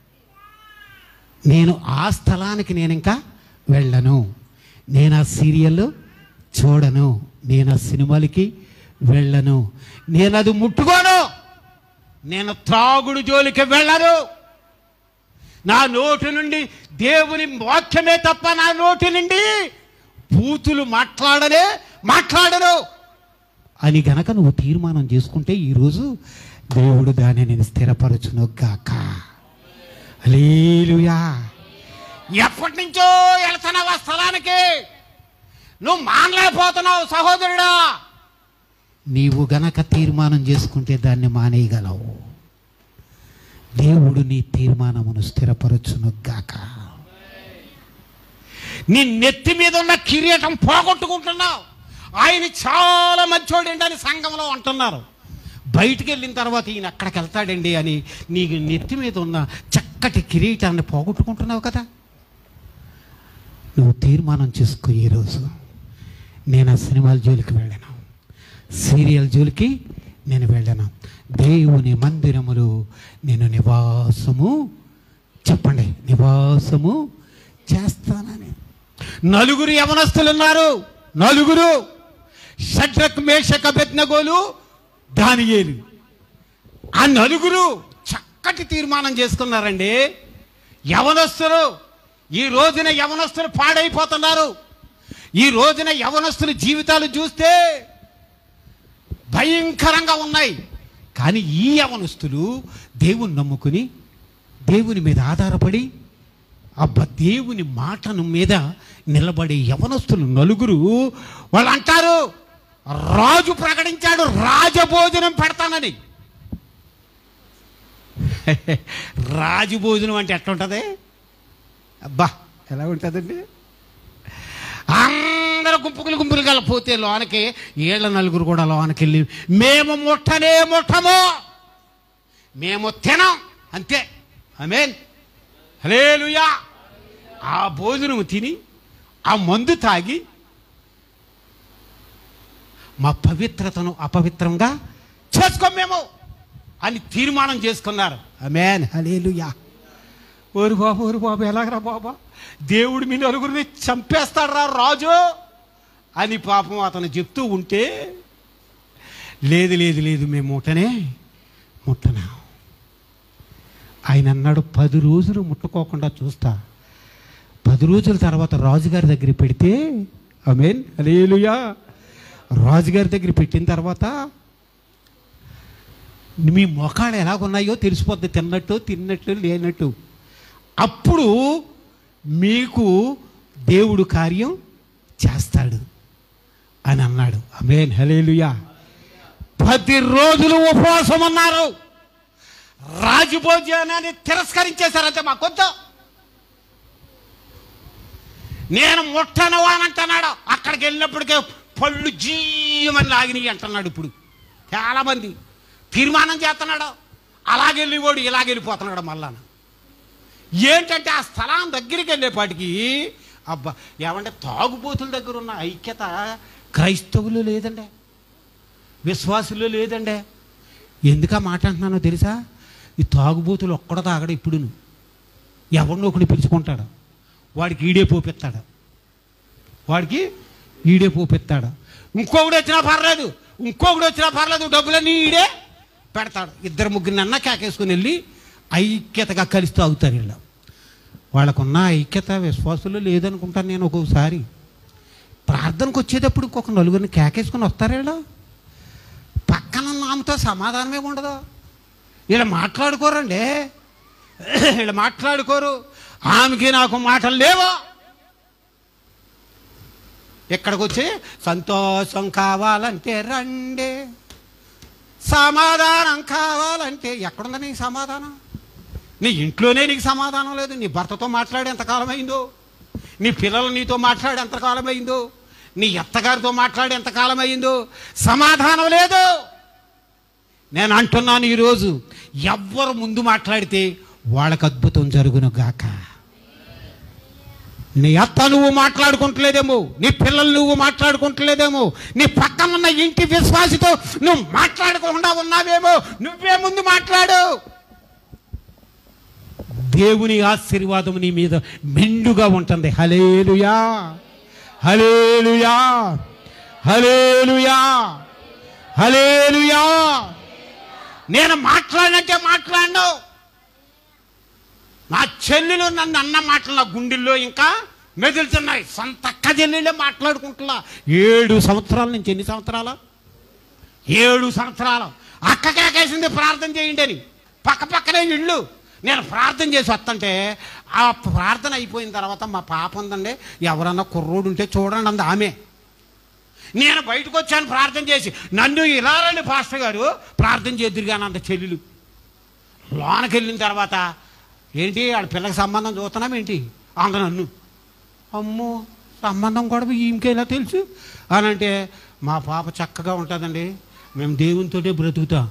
Speaker 2: నేను ఆ స్థలానికి నేను ఇంకా వెళ్ళను, నేను ఆ సీరియల్ చూడను, నేను ఆ సినిమాలకి వెళ్ళను, నేను అది ముట్టుకోను, నేను త్రాగుడు జోలికి వెళ్ళను, నా నోటి నుండి దేవుని వాక్యమే తప్ప నా నోటి నుండి బూతులు మాట్లాడనే మాట్లాడను అని గనక నువ్వు తీర్మానం చేసుకుంటే ఈరోజు దేవుడు దాన్ని నేను స్థిరపరచును గాక. హల్లెలూయా. ఎప్పటి నుంచో వెళ్తున్నావు ఆ స్థలానికి, నువ్వు మానలేకపోతున్నావు సహోదరుడా. నీవు గనక తీర్మానం చేసుకుంటే దాన్ని మానేయగలవు. దేవుడు నీ తీర్మానమును స్థిరపరచును గాక. నీ నెత్తి మీద ఉన్న కిరీటం పోగొట్టుకుంటున్నావు. ఆయన చాలా మంచోడు అని సంఘంలో అంటున్నారు. బయటికి వెళ్ళిన తర్వాత ఈయన అక్కడికి వెళ్తాడండి అని నీకు నెత్తి మీద ఉన్న చక్కటి కిరీటాన్ని పోగొట్టుకుంటున్నావు కదా. నువ్వు తీర్మానం చేసుకో, ఈరోజు నేను ఆ సినిమాల జోలికి వెళ్ళాను, సీరియల్ జోలికి నేను వెళ్ళాను, దేవుని మందిరములు నేను నివాసము, చెప్పండి, నివాసము చేస్తానని. నలుగురు యవనస్తులు ఉన్నారు, నలుగురు, షడ్రక్ మేషక్ అబేద్నెగోలు దానియేలు. ఆ నలుగురు చక్కటి తీర్మానం చేసుకున్నారండి. యవనస్తులు, ఈ రోజున యవనస్తులు పాడైపోతున్నారు. ఈ రోజున యవనస్తుల జీవితాలు చూస్తే భయంకరంగా ఉన్నాయి. కానీ ఈ యవనస్తులు దేవుని నమ్ముకుని దేవుని మీద ఆధారపడి అబ్బ దేవుని మాటను మీద నిలబడే యవనస్తులు నలుగురు, వాళ్ళు అంటారు రాజు ప్రకటించాడు రాజభోజనం పెడతానని. రాజభోజనం అంటే ఎట్లుంటుంది? అబ్బా ఎలా ఉంటుందండి? అందరూ గుంపుకులు గుంపులు కలిపోతే లోనకి ఏళ్ళ నలుగురు కూడా లోనకి వెళ్ళి మేము ముట్టనే ముట్టము, మేము తినం, అంతే. ఆమేన్, హల్లెలూయా. ఆ భోజనం తిని ఆ మందు తాగి మా పవిత్రతను అపవిత్రంగా చేసుకోం మేము అని తీర్మానం చేసుకున్నారు. ఆమేన్, హల్లెలూయా. ఓరు బాబు, ఓరు బాబు, ఎలాగరా బాబా, దేవుడు మీ నలుగురిని చంపేస్తాడరా రాజు అని పాపం అతను చెప్తూ ఉంటే, లేదు లేదు లేదు మేము ముట్టనే ముట్టనా. ఆయన అన్నాడు పది రోజులు ముట్టుకోకుండా చూస్తా, పది రోజుల తర్వాత రాజుగారి దగ్గర పెడితే, ఆమేన్, హల్లెలూయా, రాజుగారి దగ్గర పెట్టిన తర్వాత మీ మొఖాలు ఎలాగున్నాయో తెలిసిపోద్ది, తిన్నట్టు తిన్నట్టు లేనట్టు. అప్పుడు మీకు దేవుడు కార్యం చేస్తాడు అని అన్నాడు. ఆమేన్, హల్లెలూయా. పది రోజులు ఉపవాసం ఉన్నారు, రాజభోజనాన్ని తిరస్కరించేశారంటే మాకొద్దు, నేను ముట్టను అని అంటున్నాడు. అక్కడికి వెళ్ళినప్పటికే పళ్ళు జీవని లాగినాయి అంటున్నాడు. ఇప్పుడు చాలామంది తీర్మానం చేస్తున్నాడు, అలాగెళ్ళిపోడు ఇలాగెళ్ళిపోతున్నాడు. మళ్ళా ఏంటంటే ఆ స్థలం దగ్గరికి వెళ్ళేపాటికి అబ్బా ఏమంటే తాగుబోతుల దగ్గర ఉన్న ఐక్యత క్రైస్తవులు లేదండి, విశ్వాసులు లేదండి. ఎందుకు మాట అంటున్నానో తెలుసా? ఈ తాగుబోతులు ఒక్కడ తాగడు. ఇప్పుడు ఎవరినో ఒకటి పిలుచుకుంటాడు, వాడికి ఈడే పోపెత్తాడు, వాడికి ఈడే పోపెత్తాడు. ఇంకొకటి వచ్చినా పర్లేదు, ఇంకొకటి వచ్చినా పర్లేదు, డబ్బులన్నీ ఈడే పెడతాడు. ఇద్దరు ముగ్గురిని అన్న కేకేసుకుని వెళ్ళి ఐక్యతగా కలిసి తాగుతారు. వీళ్ళు వాళ్ళకున్న ఐక్యత విశ్వాసులు లేదనుకుంటాను నేను. ఒక్కొక్కసారి ప్రార్థనకు వచ్చేటప్పుడు ఇంకొక నలుగురిని కేకేసుకుని వస్తారు. వీళ్ళు పక్కన ఆమెతో సమాధానమే ఉండదు. వీళ్ళు మాట్లాడుకోరండి, వీళ్ళు మాట్లాడుకోరు. ఆమెకి నాకు మాటలు లేవో. ఇక్కడికి వచ్చి సంతోషం కావాలంటే రండి, సమాధానం కావాలంటే ఎక్కడుందా నీకు సమాధానం? నీ ఇంట్లోనే నీకు సమాధానం లేదు. నీ భర్తతో మాట్లాడి ఎంతకాలం అయిందో, నీ పిల్లలు నీతో మాట్లాడి ఎంతకాలం అయిందో, నీ అత్తగారితో మాట్లాడి ఎంతకాలం అయిందో, సమాధానం లేదు. నేను అంటున్నాను ఈరోజు ఎవ్వరు ముందు మాట్లాడితే వాళ్ళకు అద్భుతం జరుగును గాక. నీ అత్త నువ్వు మాట్లాడుకుంటలేదేమో, నీ పిల్లలు నువ్వు మాట్లాడుకుంటలేదేమో, నీ పక్కన ఉన్న ఇంటి విశ్వాసితో నువ్వు మాట్లాడకుండా ఉన్నావేమో, నువ్వే ముందు మాట్లాడు. దేవుని ఆశీర్వాదం నీ మీద మెండుగా ఉంటుంది. హల్లెలూయా, హల్లెలూయా, హల్లెలూయా, హల్లెలూయా. నేను మాట్లాడినట్టే మాట్లాడను. నా చెల్లెలు నన్ను అన్న మాటలు నా గుండెల్లో ఇంకా మెదులుతున్నాయి. సొంత అక్క చెల్లెళ్ళే మాట్లాడుకుంటున్నా. ఏడు సంవత్సరాల నుంచి, ఎన్ని సంవత్సరాలు? ఏడు సంవత్సరాలు. అక్క కేకేసింది ప్రార్థన చేయండి అని. పక్క పక్కనే ఇళ్ళు. నేను ప్రార్థన చేసి వస్తుంటే ఆ ప్రార్థన అయిపోయిన తర్వాత మా పాప ఉందండి, ఎవరన్నా కుర్రోడు ఉంటే చూడండి అంది ఆమె. నేను బయటకు వచ్చాను ప్రార్థన చేసి, నన్ను ఇలా రండి పాస్టర్ గారు ప్రార్థన చేద్దురుగాను అంత చెల్లెలు. లోనకి వెళ్ళిన తర్వాత ఏంటి ఆడ పిల్లకి సంబంధం చూస్తున్నాం ఏంటి అంత నన్ను. అమ్మో సంబంధం కూడా ఈమెకేలా తెలుసు అని అంటే, మా పాప చక్కగా ఉంటుందండి, మేము దేవునితోటే బ్రతుకుతాం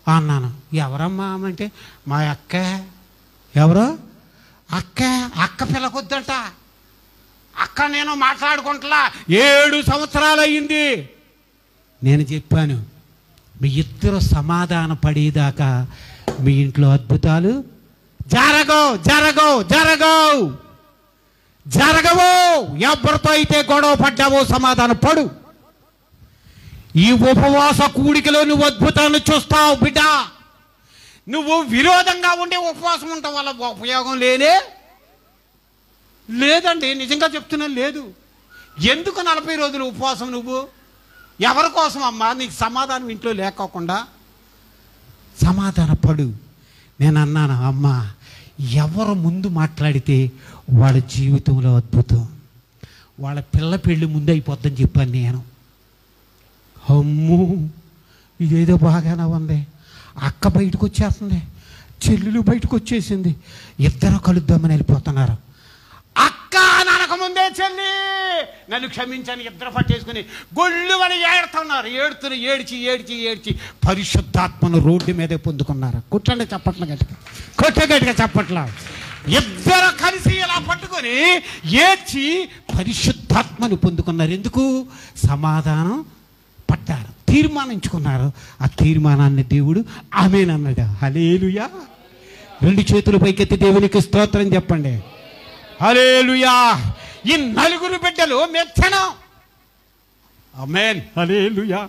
Speaker 2: అన్నాను. ఎవరమ్మా అంటే మా అక్క. ఎవరు? అక్క. అక్క పిల్లకొద్దంట. అక్క నేను మాట్లాడుకుంటలా ఏడు సంవత్సరాలు అయ్యింది. నేను చెప్పాను, మీ ఇద్దరు సమాధాన పడేదాకా మీ ఇంట్లో అద్భుతాలు జరగవు జరగవు జరగవు జరగవు. ఎవరితో అయితే గొడవ పడ్డావో సమాధాన పడు. ఈ ఉపవాస కూడికలో నువ్వు అద్భుతాన్ని చూస్తావు బిడ్డ. నువ్వు విరోధంగా ఉండే ఉపవాసం ఉండటం వల్ల ఉపయోగం లేనే లేదండి. నిజంగా చెప్తున్నా, లేదు. ఎందుకు నలభై రోజులు ఉపవాసం? నువ్వు ఎవరి కోసం అమ్మా? నీకు సమాధానం ఇంట్లో లేకోకుండా సమాధాన పడు. నేను అన్నాను, అమ్మా ఎవరు ముందు మాట్లాడితే వాళ్ళ జీవితంలో అద్భుతం, వాళ్ళ పిల్ల పెళ్ళి ముందు అయిపోద్దని చెప్పాను నేను. అమ్మో ఇదేదో బాగానే ఉంది. అక్క బయటకు వచ్చేస్తుంది, చెల్లెలు బయటకు వచ్చేసింది, ఇద్దరు కలుద్దామని వెళ్ళిపోతున్నారు. అక్క అనకముందే చెల్లి నన్ను క్షమించని ఇద్దరు పట్టేసుకుని గొళ్ళు అని ఏడుతున్నారు. ఏడుతున్న ఏడ్చి ఏడ్చి ఏడ్చి పరిశుద్ధాత్మను రోడ్డు మీదే పొందుకున్నారు. కుట్టండి చప్పట్ల గట్టిగా, కొట్ట గట్టిగా చప్పట్ల. ఇద్దరు కలిసి ఇలా పట్టుకొని ఏడ్చి పరిశుద్ధాత్మను పొందుకున్నారు. ఎందుకు? సమాధానం పడ్డారు, తీర్మానించుకున్నారు. ఆ తీర్మానాన్ని దేవుడు ఆమేనన్నాడు. హల్లెలూయా. రెండు చేతులు పైకెత్తి దేవునికి స్తోత్రం చెప్పండి. హల్లెలూయా. ఈ నలుగురు బిడ్డలు మెచ్చనం. ఆమేన్. హల్లెలూయా.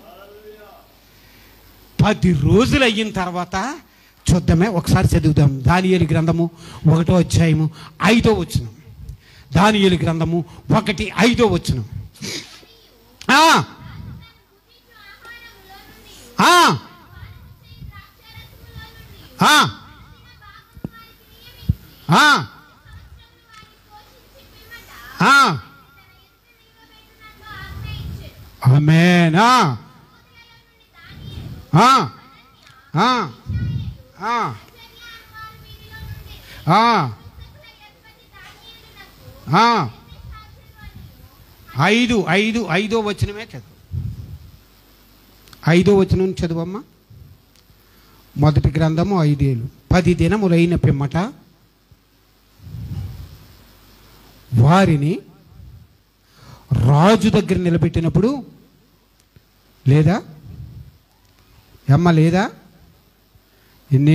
Speaker 2: పది రోజులు అయిన తర్వాత చూద్దామే, ఒకసారి చదువుదాం. దానియేలు గ్రంథము ఒకటో అధ్యాయము ఐదో వచనం. దానియేలు గ్రంథము ఒకటి ఐదో వచనం. ఆమేన్. ఐదు ఐదు ఐదో వచనమే చదువు. ఐదో వచనం చదువమ్మా. మొదటి గ్రంథము ఐదేళ్ళు. పది దినములైన పిమ్మట వారిని రాజు దగ్గర నిలబెట్టినప్పుడు, లేదా అమ్మ లేదా ఎన్ని?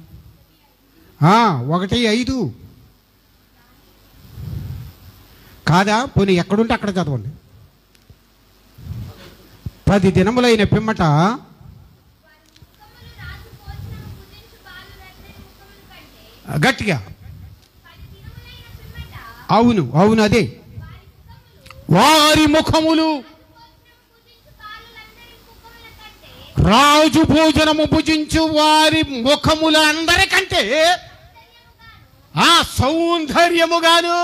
Speaker 2: ఒకటి ఐదు కాదా? పోనీ ఎక్కడుంటే అక్కడ చదవండి. పది దినములైన పిమ్మట గట్టిగా, అవును అవును అదే, వారి ముఖములు రాజు భోజనము భుజించు వారి ముఖముల అందరికంటే ఆ సౌందర్యముగాను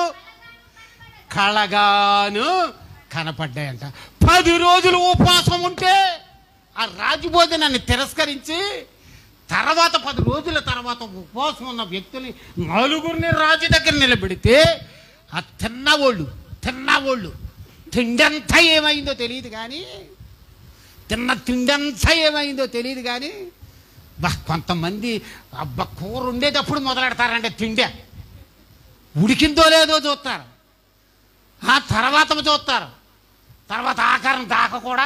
Speaker 2: కళగాను కనపడ్డాయంట. పది రోజులు ఉపవాసం ఉంటే ఆ రాజు భోజనాన్ని తిరస్కరించి తర్వాత పది రోజుల తర్వాత ఉపవాసం ఉన్న వ్యక్తుని నలుగురిని రాజు దగ్గర నిలబెడితే ఆ తిన్నవాళ్ళు తిన్నవాళ్ళు తిండంతా ఏమైందో తెలియదు కానీ తిన్న తిండంతా ఏమైందో తెలియదు కానీ బా కొంతమంది అబ్బా కూర ఉండేటప్పుడు మొదలెడతారంటే తిండే ఉడికిందో లేదో చూస్తారు, ఆ తర్వాత చూస్తారు, తర్వాత ఆకారం దాకా కూడా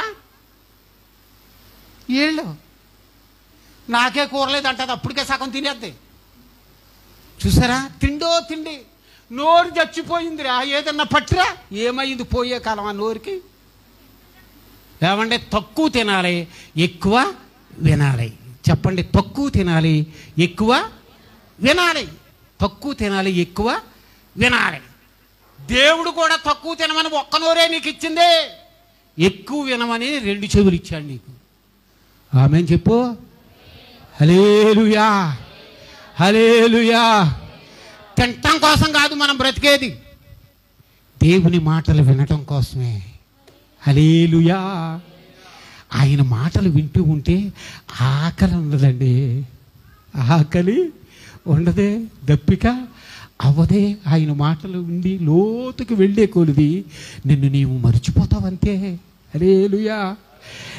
Speaker 2: వీళ్ళు నాకే కూరలేదు అంటది, అప్పటికే సగం తినేద్ది. చూసారా? తిండో తిండి నోరు చచ్చిపోయిందిరా. ఏదన్నా పట్టిరా, ఏమైంది పోయే కాలం ఆ నోరుకి. ఏమంటే తక్కువ తినాలి ఎక్కువ వినాలి. చెప్పండి, తక్కువ తినాలి ఎక్కువ వినాలి. తక్కువ తినాలి ఎక్కువ వినాలి. దేవుడు కూడా తక్కువ తినమని ఒక్క నోరే నీకు ఇచ్చిందే, ఎక్కువ వినమని రెండు చెవులు ఇచ్చాడు నీకు. ఆమేన్ చెప్పు. హల్లెలూయా హల్లెలూయా. తినటం కోసం కాదు మనం బ్రతికేది, దేవుని మాటలు వినటం కోసమే. హల్లెలూయా. ఆయన మాటలు వింటూ ఉంటే ఆకలి ఉండదండి, ఆకలి ఉండదే, దప్పిక అవ్వదే. ఆయన మాటలు విండి లోతుకి వెళ్ళే కొలిది నిన్ను నీవు మర్చిపోతావంతే. హల్లెలూయా.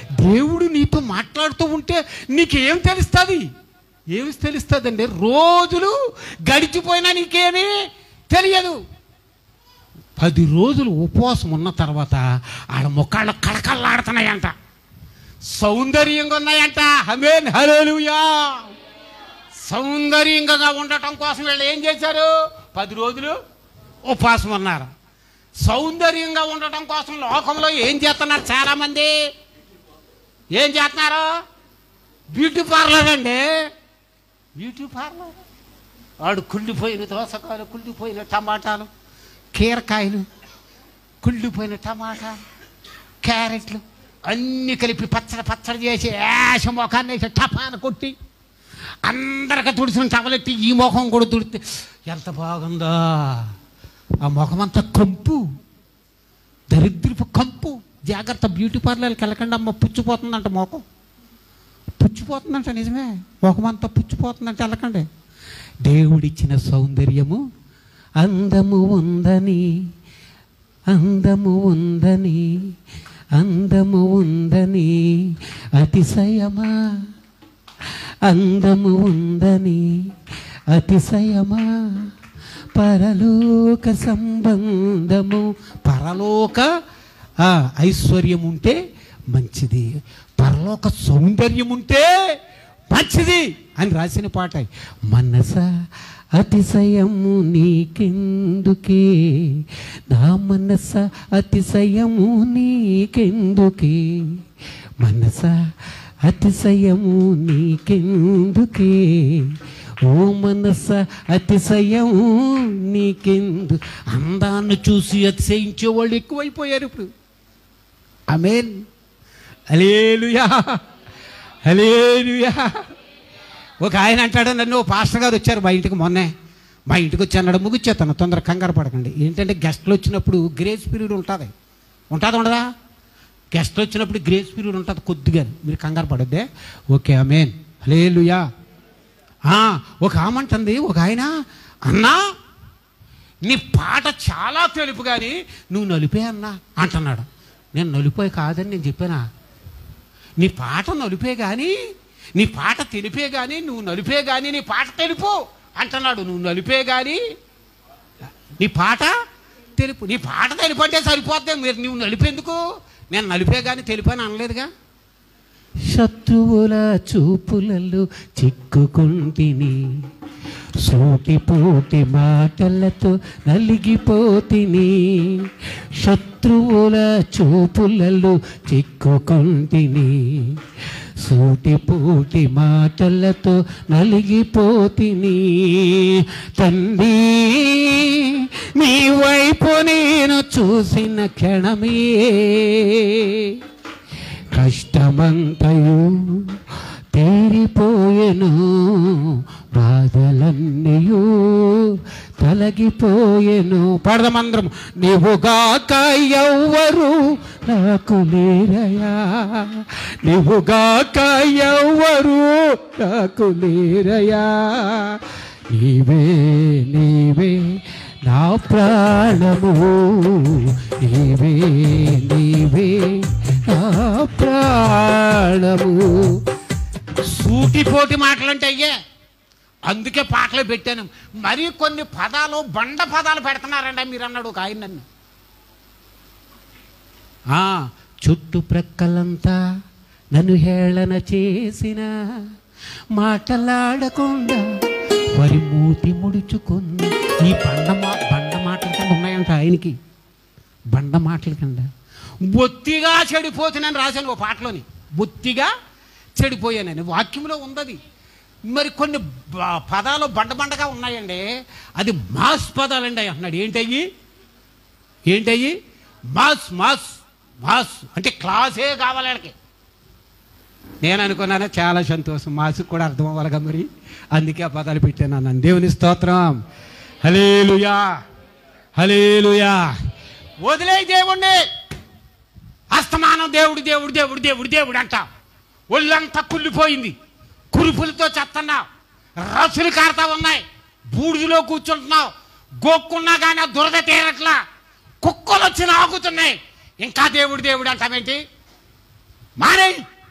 Speaker 2: దేవుడు నీతో మాట్లాడుతూ ఉంటే నీకేం తెలుస్తుంది? ఏమి తెలుస్తుందండి? రోజులు గడిచిపోయినా నీకేమీ తెలియదు. పది రోజులు ఉపవాసం ఉన్న తర్వాత ఆడ ముఖాళ్ళు కళకళలాడుతున్నాయంట, సౌందర్యంగా ఉన్నాయంట. ఆమేన్, హల్లెలూయా. సౌందర్యంగా ఉండటం కోసం వీళ్ళు ఏం చేశారు? పది రోజులు ఉపవాసం ఉన్నారు. సౌందర్యంగా ఉండటం కోసం లోకంలో ఏం చేస్తున్నారు? చాలామంది ఏం చేస్తున్నారు? బ్యూటీ పార్లర్ అండి, బ్యూటీ పార్లర్. వాడు కుళ్ళిపోయిన దోసకాయలు, కుళ్ళిపోయిన టమాటాలు, కీరకాయలు, కుళ్ళిపోయిన టమాటాలు, క్యారెట్లు అన్నీ కలిపి పచ్చడి పచ్చడి చేసి యాష ముఖాన్ని వేసి టపాన కొట్టి అందరికీ తుడిసిన టవలెట్టి ఈ ముఖం కూడా తుడితే ఎంత బాగుందో. ఆ ముఖం అంతా కంపు, దరిద్రపు కంపు. జాగ్రత్త, బ్యూటీ పార్లర్కి వెళ్ళకండి అమ్మ, పుచ్చిపోతుందంట ముఖం, పుచ్చిపోతుందంట. నిజమే, ముఖం అంతా పుచ్చిపోతుందంట, వెళ్ళకండి. దేవుడిచ్చిన సౌందర్యము అందము ఉందని, అందము ఉందని, అందము ఉందని అతిశయమా, అందము ఉందని అతిశయమా, పరలోక సంబంధము. పరలోక ఐశ్వర్యం ఉంటే మంచిది, పరలోక సౌందర్యం ఉంటే మంచిది అని రాసిన పాట. మనస అతిశయము నీకెందుకే, నా మనస అతిశయము నీకెందుకే, మనస అతిశయము నీకెందుకే, ఓ మనస అతిశయము నీకెందు. అందాన్ని చూసి అతిశయించే వాళ్ళు ఎక్కువైపోయారు ఇప్పుడు. ఆమేన్, హల్లెలూయా, హల్లెలూయా. ఒక ఆయన అంటాడు, నన్ను పాస్టర్ గారు వచ్చారు మా ఇంటికి మొన్నే, మా ఇంటికి వచ్చి అన్నాడు, ముగిచ్చేస్తాను తొందర కంగారు పడకండి. ఏంటంటే గెస్ట్లు వచ్చినప్పుడు గ్రేస్ పీరియడ్ ఉంటుంది, ఉంటుంది ఉండదా? గెస్ట్లు వచ్చినప్పుడు గ్రేస్ పీరియడ్ ఉంటుంది కొద్దిగా, మీరు కంగారు పడద్దే. ఓకే, ఆమేన్, హల్లెలూయా. ఒక ఆమె అంటుంది, ఒక ఆయన, అన్నా నీ పాట చాలా తెలుపు కానీ నువ్వు నలిపే అన్నా అంటున్నాడు. నేను నలిపోయి కాదని నేను చెప్పానా? నీ పాట నలిపే కానీ, నీ పాట తెలిపే కానీ, నువ్వు నలిపే కానీ నీ పాట తెలుపు అంటున్నాడు. నువ్వు నలిపే కానీ నీ పాట తెలుపు. నీ పాట తెలుపు అంటే సరిపోతే మీరు నువ్వు నలిపేందుకు? నేను నలిపే కానీ తెలిపని అనలేదుగా. శత్రువుల చూపులలో చిక్కుకుంటిని, సూటిపోటి మాటలతో నలిగిపోతిని, శత్రువుల చూపులలో చిక్కుకుంటిని, సూటిపోటి మాటలతో నలిగిపోతిని. తండ్రి నీ వైపు నేను చూసిన క్షణమే కష్టమంతయు తీరిపోయెను, బాధలన్నయూ తొలగిపోయెను. పడదమందరం. నీవుగాక ఎవ్వరు నాకు లేరయా, నీవుగాక ఎవ్వరు నాకు లేరయా, నీవే నీవే నా ప్రాణము, నీవే నీవే నా ప్రాణము. సూటిపోటి మాటలంటే అయ్యే, అందుకే పాటలు పెట్టాను. మరి కొన్ని పదాలు బండ పదాలు పెడుతున్నారండి మీరు అన్నాడు ఒక ఆయన నన్ను. చుట్టుప్రక్కలంతా నన్ను హేళన చేసిన, మాటలాడకుండా వరి మూతి ముడుచుకున్న. ఈ బండ మా బండ మాటల కింద ఉన్నాయంట ఆయనకి, బండ మాటల కింద. బొత్తిగా చెడిపోతున్నాను రాశాను ఓ పాటలోని, బొత్తిగా చెడిపోయానని వాక్యంలో ఉందది. మరి కొన్ని పదాలు బండ బండగా ఉన్నాయండి, అది మాస్ పదాలండి అంటున్నాడు. ఏంటయ్యి ఏంటయ్యి మాస్ మాస్ మాస్ అంటే క్లాసే కావాలి వాళ్ళకి. నేను అనుకున్నాను చాలా సంతోషం, మాస్కు కూడా అర్థం అవ్వాలిగా మరి, అందుకే ఆ పదాలు పెట్టాను అన్నాను. దేవుని స్తోత్రం, హల్లెలూయా, హల్లెలూయా. వదిలే దేవుణ్ణి, అస్తమానం దేవుడు దేవుడు దేవుడు దేవుడు దేవుడు అంట. ఒళ్ళంతా కుళ్ళిపోయింది, కురుపులతో చెత్తన్నావు, రసులు కారుతా ఉన్నాయి, బూడిదిలో కూర్చుంటున్నావు, గోక్కున్నా కానీ ఆ దురద తీరట్లా, కుక్కలు వచ్చి నాకుతున్నాయి, ఇంకా దేవుడు దేవుడు అంటావేంటి? మానే.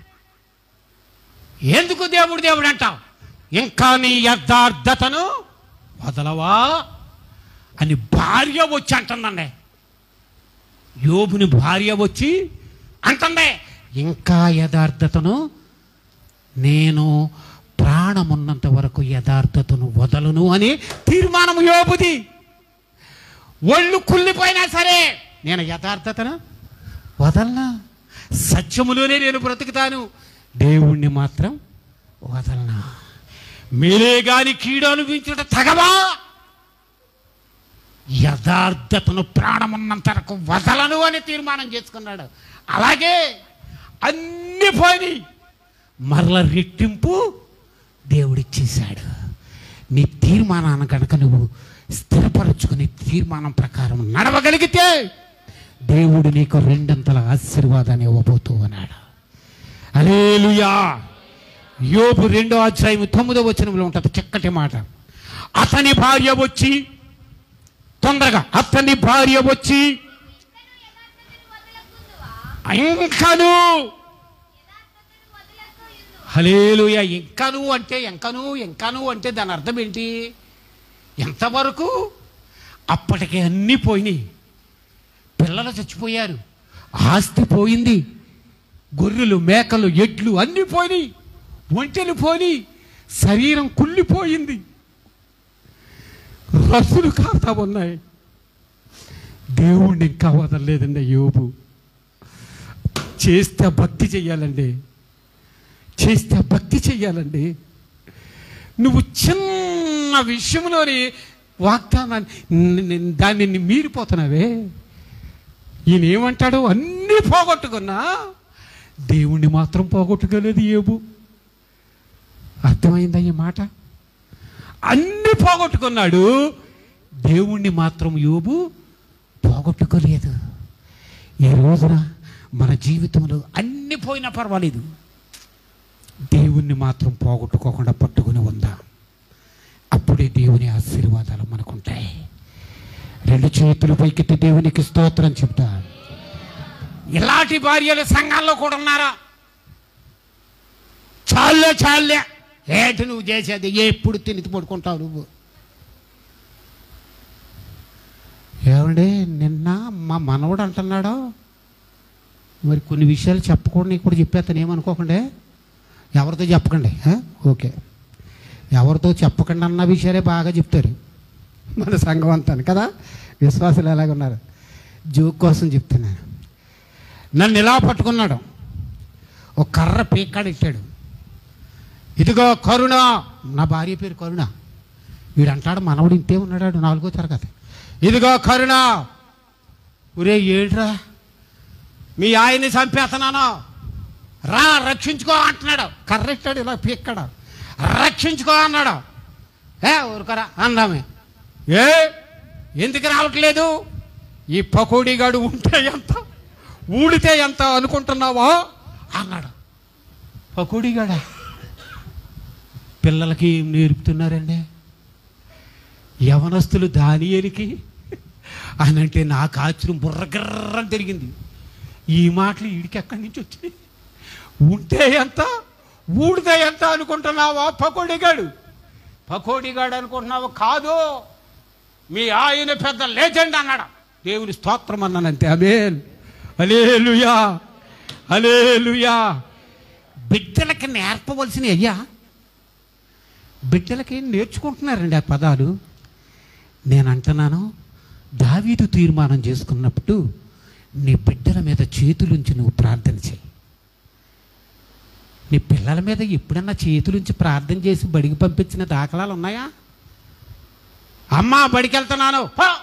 Speaker 2: ఎందుకు దేవుడు దేవుడు అంటావు? ఇంకా నీ యథార్థతను వదలవా అని భార్య వచ్చి అంటుందండి. యోబుని భార్య వచ్చి అంటుందే, ఇంకా యథార్థతను, నేను ప్రాణమున్నంత వరకు యథార్థతను వదలను అని తీర్మానం యోబుది. ఒళ్ళు కుళ్ళిపోయినా సరే నేను యథార్థతను వదలనా, సత్యములోనే నేను బ్రతుకుతాను, దేవుణ్ణి మాత్రం వదలనా. మేలే గాని కీడు అనిపించుట తగవా, యథార్థతను ప్రాణమున్నంత వరకు వదలను అని తీర్మానం చేసుకున్నాడు. అలాగే అన్ని పోయి మరల రెట్టింపు దేవుడిచ్చేశాడు. నీ తీర్మానాన్ని కనుక నువ్వు స్థిరపరచుకుని తీర్మానం ప్రకారం నడవగలిగితే దేవుడు నీకు రెండంతల ఆశీర్వాదాన్ని ఇవ్వబోతూ ఉన్నాడు. హల్లెలూయా. యోబు రెండో అధ్యాయం తొమ్మిదో వచనంలో ఉంటుంది చక్కటి మాట. అతని భార్య వచ్చి, తొందరగా, అతని భార్య వచ్చి ఇంకను, హల్లెలూయా, ఇంకను అంటే ఇంకను ఇంకను అంటే దాని అర్థం ఏంటి? ఎంతవరకు? అప్పటికే అన్నీ పోయినాయి. పిల్లలు చచ్చిపోయారు, ఆస్తి పోయింది, గొర్రెలు మేకలు ఎడ్లు అన్నీ పోయినాయి, ఒంటెలు పోయి, శరీరం కుళ్ళిపోయింది, రసులు కాతా ఉన్నాయి. దేవుణ్ణి ఇంకా వదలలేదండి యోబు. చేస్తే భక్తి చెయ్యాలండి, చేస్తే భక్తి చెయ్యాలండి. నువ్వు చిన్న విషయంలోని వాగ్దానాన్ని దాన్ని మీరిపోతున్నావే. ఈయన ఏమంటాడు? అన్నీ పోగొట్టుకున్నా దేవుణ్ణి మాత్రం పోగొట్టుకోలేదు యోబు. అర్థమైందా ఈ మాట? అన్నీ పోగొట్టుకున్నాడు, దేవుణ్ణి మాత్రం యోబు పోగొట్టుకోలేదు. ఈ రోజున మన జీవితంలో అన్నీ పోయినా పర్వాలేదు, దేవుణ్ణి మాత్రం పోగొట్టుకోకుండా పట్టుకుని ఉందా, అప్పుడే దేవుని ఆశీర్వాదాలు మనకుంటాయి. రెండు చేతులు పైకెత్తి దేవునికి స్తోత్రం చెప్తా. ఇలాంటి భార్యలు సంఘాల్లో కూడా ఉన్నారా? చాలే చాలే, ఏంటి నువ్వు చేసేది, ఎప్పుడు తిని పడుకుంటావు నువ్వు? ఏమండి, నిన్న మా మనవడు అంటున్నాడు, మరి కొన్ని విషయాలు చెప్పకూడదు, నీకు కూడా చెప్పేస్తాను, ఏమనుకోకండి, ఎవరితో చెప్పకండి, ఓకే, ఎవరితో చెప్పకండి అన్న విషయాలే బాగా చెప్తారు మన సంఘం అంతా కదా. విశ్వాసులు ఎలాగ ఉన్నారు, జోక్ కోసం చెప్తున్నాను. నన్ను ఇలా పట్టుకున్నాడు, ఒక కర్ర పీకాడు ఇచ్చాడు, ఇదిగో కరుణ, నా భార్య పేరు కరుణ, వీడు అంటాడు మనవడు ఇంతే ఉన్నాడు నాలుగో తరగతి, ఇదిగో కరుణ, ఒరే ఏడ్రా మీ ఆయన్ని చంపేస్తున్నాను, రా రక్షించుకో అంటున్నాడు. కర్ర ఇచ్చాడు, ఇలా పీక్కాడు, రక్షించుకో అన్నాడు. ఏ ఊరుకరా అందామే, ఏ ఎందుకు రావట్లేదు, ఈ పకోడీగాడు ఉంటే ఎంత ఊడితే ఎంత అనుకుంటున్నావా అన్నాడు. పకోడీగాడా? పిల్లలకి ఏం నేర్పుతున్నారండి యవనస్తులు దానియేలుకి అని అంటే నాకు ఆశ్చర్యం, బుర్రగిర్రని తిరిగింది. ఈ మాటలు వీడికి ఎక్కడి నుంచి వచ్చినాయి? ఉంటే ఎంత ఊడితే ఎంత అనుకుంటున్నావా పకోడీగాడు? పకోడీగాడు అనుకుంటున్నావా? కాదు, మీ ఆయన పెద్ద లేజెండ్ అన్నాడు. దేవుని స్తోత్రం అన్నానంతే. ఆమేన్, హల్లెలూయా, హల్లెలూయా. బిడ్డలకి నేర్పవలసినవి అయ్యా, బిడ్డలకి నేర్చుకుంటున్నారండి ఆ పదాలు. నేను అంటున్నాను, దావీదు తీర్మానం చేసుకున్నప్పుడు నీ బిడ్డల మీద చేతులుంచి నువ్వు ప్రార్థన చేయి. నీ పిల్లల మీద ఎప్పుడన్నా చేతులుంచి ప్రార్థన చేసి బడికి పంపించిన దాఖలాలు ఉన్నాయా? అమ్మా బడికి వెళ్తున్నాను,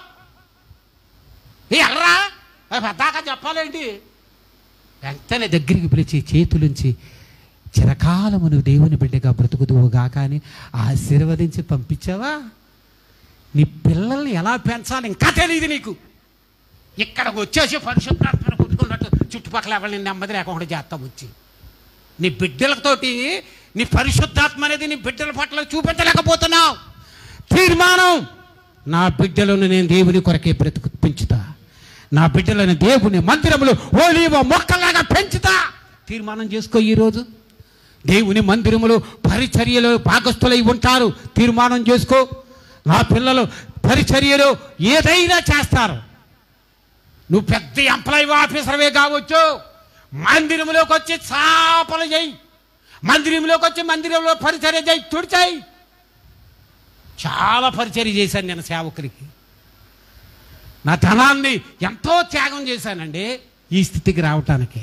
Speaker 2: ఎర్రా పెద్దాక చెప్పాలేంటి, వెంటనే దగ్గరికి పిలిచి చేతులుంచి చిరకాలము నువ్వు దేవుని బిడ్డగా బ్రతుకుదువుగా కానీ ఆశీర్వదించి పంపించావా? నీ పిల్లల్ని ఎలా పెంచాలి ఇంకా తెలియదు నీకు. ఇక్కడికి వచ్చేసి పరిశుభ్రాత్మను కుట్టుకున్నట్టు చుట్టుపక్కల ఎవరిని నెమ్మది లేకుండా చేస్తాం. వచ్చి నీ బిడ్డలతోటి నీ పరిశుద్ధాత్మ అనేది నీ బిడ్డల పట్ల చూపించలేకపోతున్నావు. తీర్మానం, నా బిడ్డలను నేను దేవుని కొరకే బ్రతుకు పెంచుతా, నా బిడ్డలను దేవుని మందిరములు ఓలీవ మొక్కలాగా పెంచుతా తీర్మానం చేసుకో. ఈరోజు దేవుని మందిరములో పరిచర్యలో భాగస్థులై ఉంటారు. తీర్మానం చేసుకో. నా పిల్లలు పరిచర్యలో ఏదైనా చేస్తారు. నువ్వు పెద్ద ఎంప్లాయీ ఆఫీసర్వే కావచ్చు, మందిరంలోకి వచ్చి చాపలు చేయి, మందిరంలోకి వచ్చి మందిరంలో పరిచర్య చేయి, తుడిచాయి. చాలా పరిచర్య చేశాను నేను సేవకులకి. నా ధనాన్ని ఎంతో త్యాగం చేశానండి ఈ స్థితికి రావటానికి.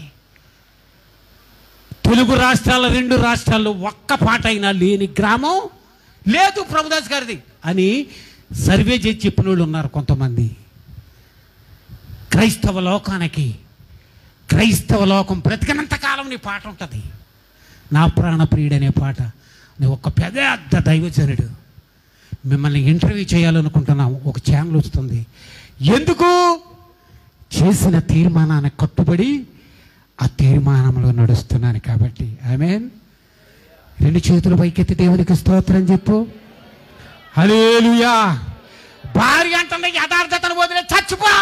Speaker 2: తెలుగు రాష్ట్రాల రెండు రాష్ట్రాల్లో ఒక్క పాట అయినా లేని గ్రామం లేదు ప్రభుదాస్ గారిది అని సర్వే చేసి చెప్పిన వాళ్ళు ఉన్నారు కొంతమంది. క్రైస్తవ లోకానికి, క్రైస్తవ లోకం బ్రతికినంత కాలం నీ పాట ఉంటుంది. నా ప్రాణప్రియుడు అనే పాట. నువ్వు ఒక పెద్ద దైవజనుడు, మిమ్మల్ని ఇంటర్వ్యూ చేయాలనుకుంటున్నాము. ఒక ఛానల్ వస్తుంది. ఎందుకు? చేసిన తీర్మానానికి కట్టుబడి ఆ తీర్మానంలో నడుస్తున్నాను కాబట్టి. ఆమేన్. రెండు చేతులు పైకెత్తి దేవునికి స్తోత్రం చెప్పు. హల్లెలూయా. భార్య అంటుంది యథార్థతను వదిలే చచ్చిపో.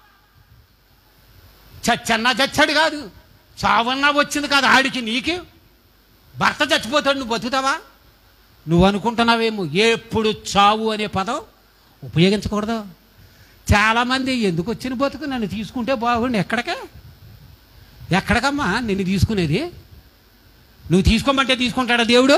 Speaker 2: చచ్చన్నా చచ్చాడు కాదు, చావన్నా వచ్చింది కాదు ఆడికి. నీకు భర్త చచ్చిపోతాడు, నువ్వు బతుకుతావా? నువ్వు అనుకుంటున్నావేమో ఎప్పుడు చావు అనే పదం ఉపయోగించకూడదు. చాలామంది ఎందుకు వచ్చిన బతుకు, నన్ను తీసుకుంటే బాగుండు. ఎక్కడికా ఎక్కడికమ్మా నిన్ను తీసుకునేది? నువ్వు తీసుకోమంటే తీసుకుంటాడా దేవుడు?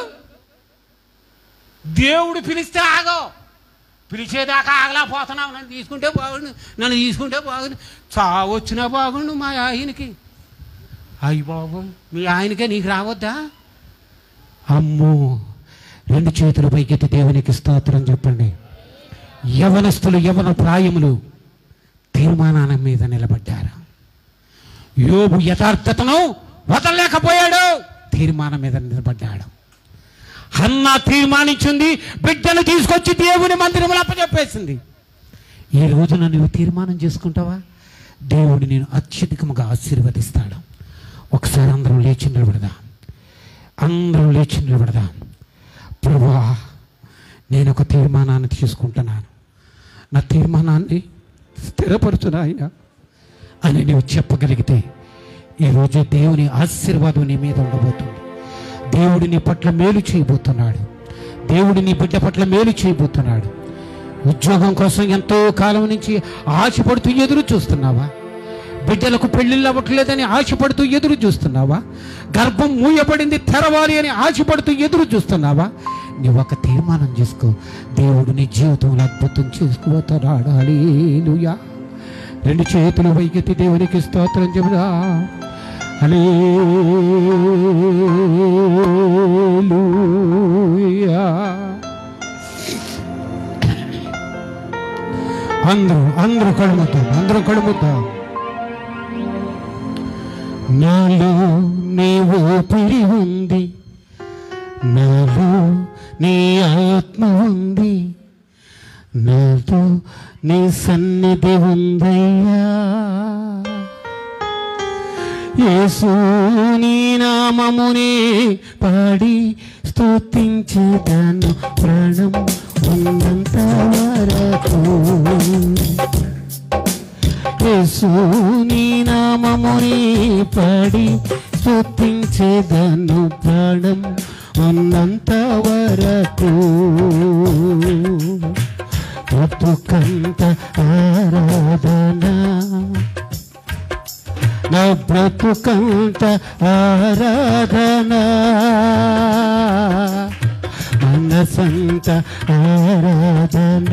Speaker 2: దేవుడు పిలిస్తే ఆగో, పిలిచేదాకా ఆగలేకపోతున్నావు. నన్ను తీసుకుంటే బాగుండు, నన్ను తీసుకుంటే బాగుండు. చావు వచ్చినా బాగుండు మా ఆయనకి. అయ్యి బాబు, మీ ఆయనకే నీకు రావద్దా? అమ్మో. రెండు చేతుల పైకెత్తి దేవునికి స్తోత్రం చెప్పండి. యవనస్తులు, యవన ప్రాయములు తీర్మానాల మీద నిలబడ్డారు. యోబు యథార్థతను వదలలేకపోయాడు, తీర్మానం మీద నిలబడ్డాడు. హన్నా తీర్మానించింది, బిడ్డను తీసుకొచ్చి దేవుని మందిరంలో అప్పచెప్పేసింది. ఈ రోజున నువ్వు తీర్మానం చేసుకుంటావా? దేవుడు నేను అత్యధికముగా ఆశీర్వదిస్తాడు. ఒకసారి అందరం లేచి నిలబడదాం, అందరం లేచి నిలబడదాం. ప్రభువా, నేను ఒక తీర్మానాన్ని తీసుకుంటున్నాను, నా తీర్మానాన్ని స్థిరపరచు నాయనా అని నువ్వు చెప్పగలిగితే ఈరోజు దేవుని ఆశీర్వాదం నీ మీద ఉండబోతుంది. దేవుడు నీ పట్ల మేలు చేయబోతున్నాడు. దేవుడు నీ బిడ్డ పట్ల మేలు చేయబోతున్నాడు. ఉద్యోగం కోసం ఎంతో కాలం నుంచి ఆశపడుతూ ఎదురు చూస్తున్నావా? బిడ్డలకు పెళ్ళిళ్ళు అవ్వట్లేదని ఆశపడుతూ ఎదురు చూస్తున్నావా? గర్భం మూయబడింది, తెరవాలి అని ఆశపడుతూ ఎదురు చూస్తున్నావా? నువ్వు ఒక తీర్మానం చేసుకో. దేవుడు నీ జీవితంలో అద్భుతం చేసుకుపోతున్నాడు. హల్లెలూయా. రెండు చేతులు పైకెత్తి దేవునికి స్తోత్రం చెబుదా. హల్లెలూయా. అందరూ అందరూ కడుముతాం, అందరూ కడుముతాం. నాలో నీ ఊపిరి ఉంది, నాలో నీ ఆత్మ ఉంది, నాతో నీ సన్నిధి ఉందయ్యా. యేసు నీ నామమునే పాడి స్తుతించేదను ప్రాణం ఉన్నంత వరకు. యేసు నీ నామమునే పాడి స్తుతించేదను ప్రాణం ఉన్నంత వరకు. బ్రతుకంత ఆరాధన, నా బ్రతుకంత ఆరాధన, మనసంత ఆరాధన,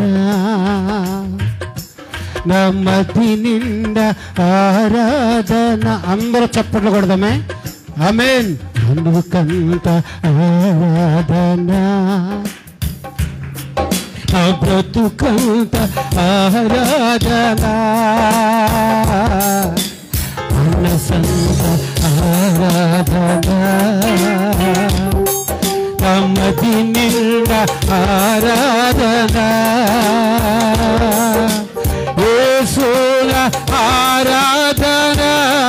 Speaker 2: నా మతి నిండా ఆరాధన. అందరూ చప్పట్లు కొడదామే. ఆమేన్. బ్రతుకంత ఆరాధన, నా బ్రతుకంత ఆరాధన, మనసంత ఆరాధన, నా మతి నిండా ఆరాధన. యేసుల ఆరాధన,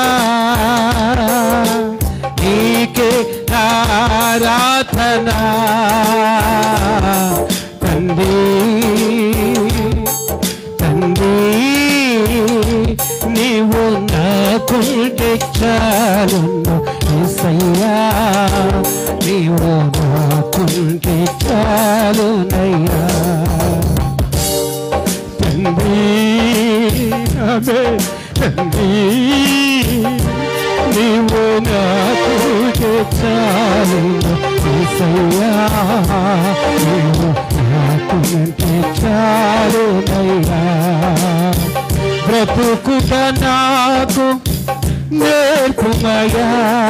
Speaker 2: నీకే ఆరాధన. తండ్రి తండ్రి నీవు నాకుంటే చాలును యేసయ్యా, నీవు నాకుంటే చాలునయ్యా. తండ్రి అదే తండ్రి, నీవు నాకుంటే చాలును యేసయ్యా, నీవు నాకుంటే చాలునయ్యా. బ్రతుకుట నాకు నేర్పుమయ్యా,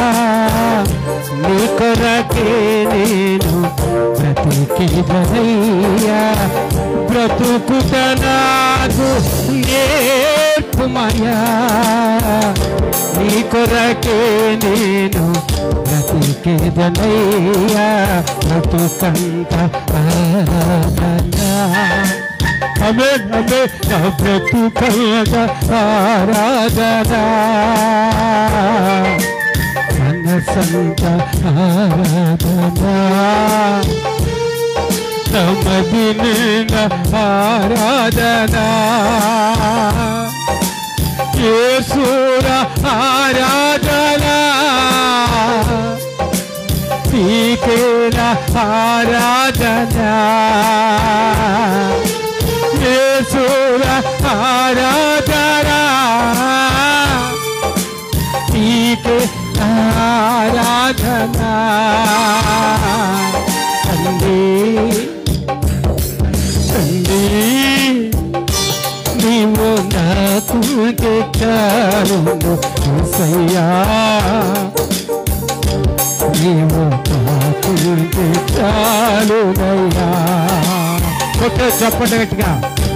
Speaker 2: నీ కొరకే నేను బ్రతికిదనయ్యా. బ్రతుకుట నాకు నేర్పుమయ్యా, నీ కొరకే నేను బ్రతికిదనయ్యా. బ్రతుకంత ఆరాధనా, అమే అమే నా బ్రతుకంత ఆరాధనా, మనసంత ఆరాధనా, నమది నిన్న ఆరాధనా. యేసుర ఆరాధనా, నీకేన ఆరాధనా. యేసుర ఆరాధనా, నీకే ఆరాధనా. తండ్రి తండ్రి, నీవు నాకు చాలును యేసయ్యా, నీవు నాకు చాలునయ్యా. కొట్ట చెప్పండి గట్టిగా.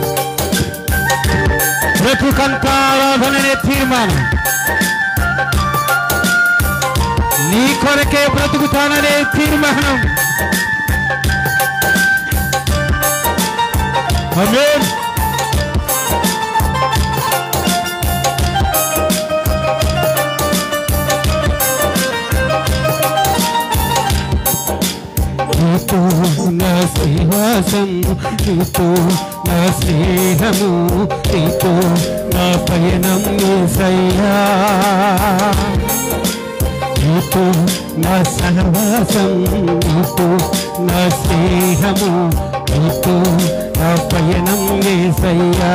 Speaker 2: బ్రతుకంత ఆరాధననే తీర్మానం, నీ కొరకే బ్రతుకుతాననే తీర్మానం. ఆమేన్. నీతో నా శ్రీవాసం, నీతో నా స్నేహము, నీతో నా పయనం యేసయ్యా. నీతో నా సహవాసం, నీతో నా స్నేహము, నీతో నా పయనం యేసయ్యా.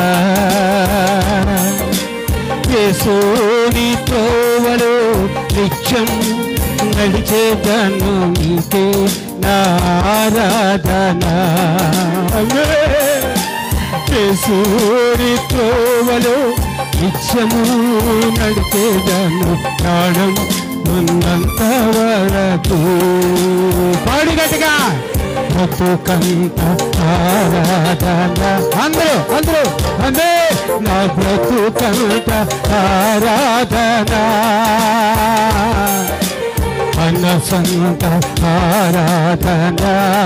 Speaker 2: యేసు నీ త్రోవలో నిత్యం నడిచేదను, నీకే నా ఆరాధనా. యేసు నీ త్రోవలో నిత్యము నడిచేదను, ప్రాణం ఉన్నంత వరకు. పాడి గట్టిగా. బ్రతుకంత ఆరాధన, అందరూ అందరూ అందే నా బ్రతుకంత ఆరాధన, మనసంత ఆరాధన.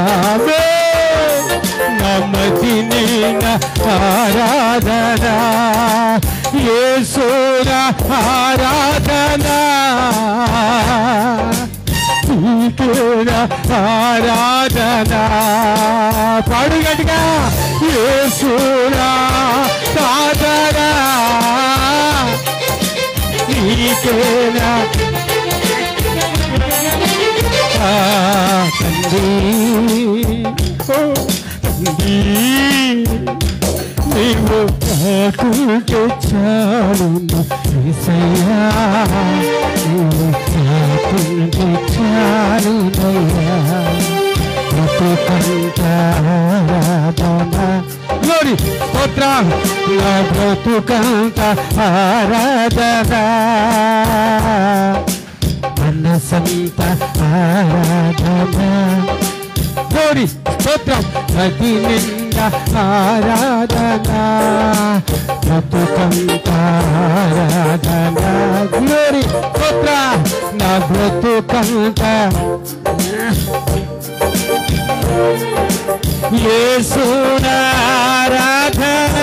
Speaker 2: నమది నిన్న ఆరాధన, యేసుర ఆరాధన, నీకేన ఆరాధన. పాడు గట్టిగా. యేసుర ఆరాధన, నీకేన. తండ్రి తండ్రి, నీవు నాకుంటే చాలును యేసయ్యా, నీవు నాకుంటే చాలునయ్యా. బ్రతుకంత ఆరాధన. గ్లోరీ స్తోత్రం. నా బ్రతుకంత ఆరాధన, మనసంత ఆరాధన. గ్లోరీ స్తోత్రం. నది నిండా ఆరాధన, బ్రతుకంత ఆరాధన. గ్లోరీ స్తోత్రం. నా బ్రతుకంత యేసున ఆరాధన,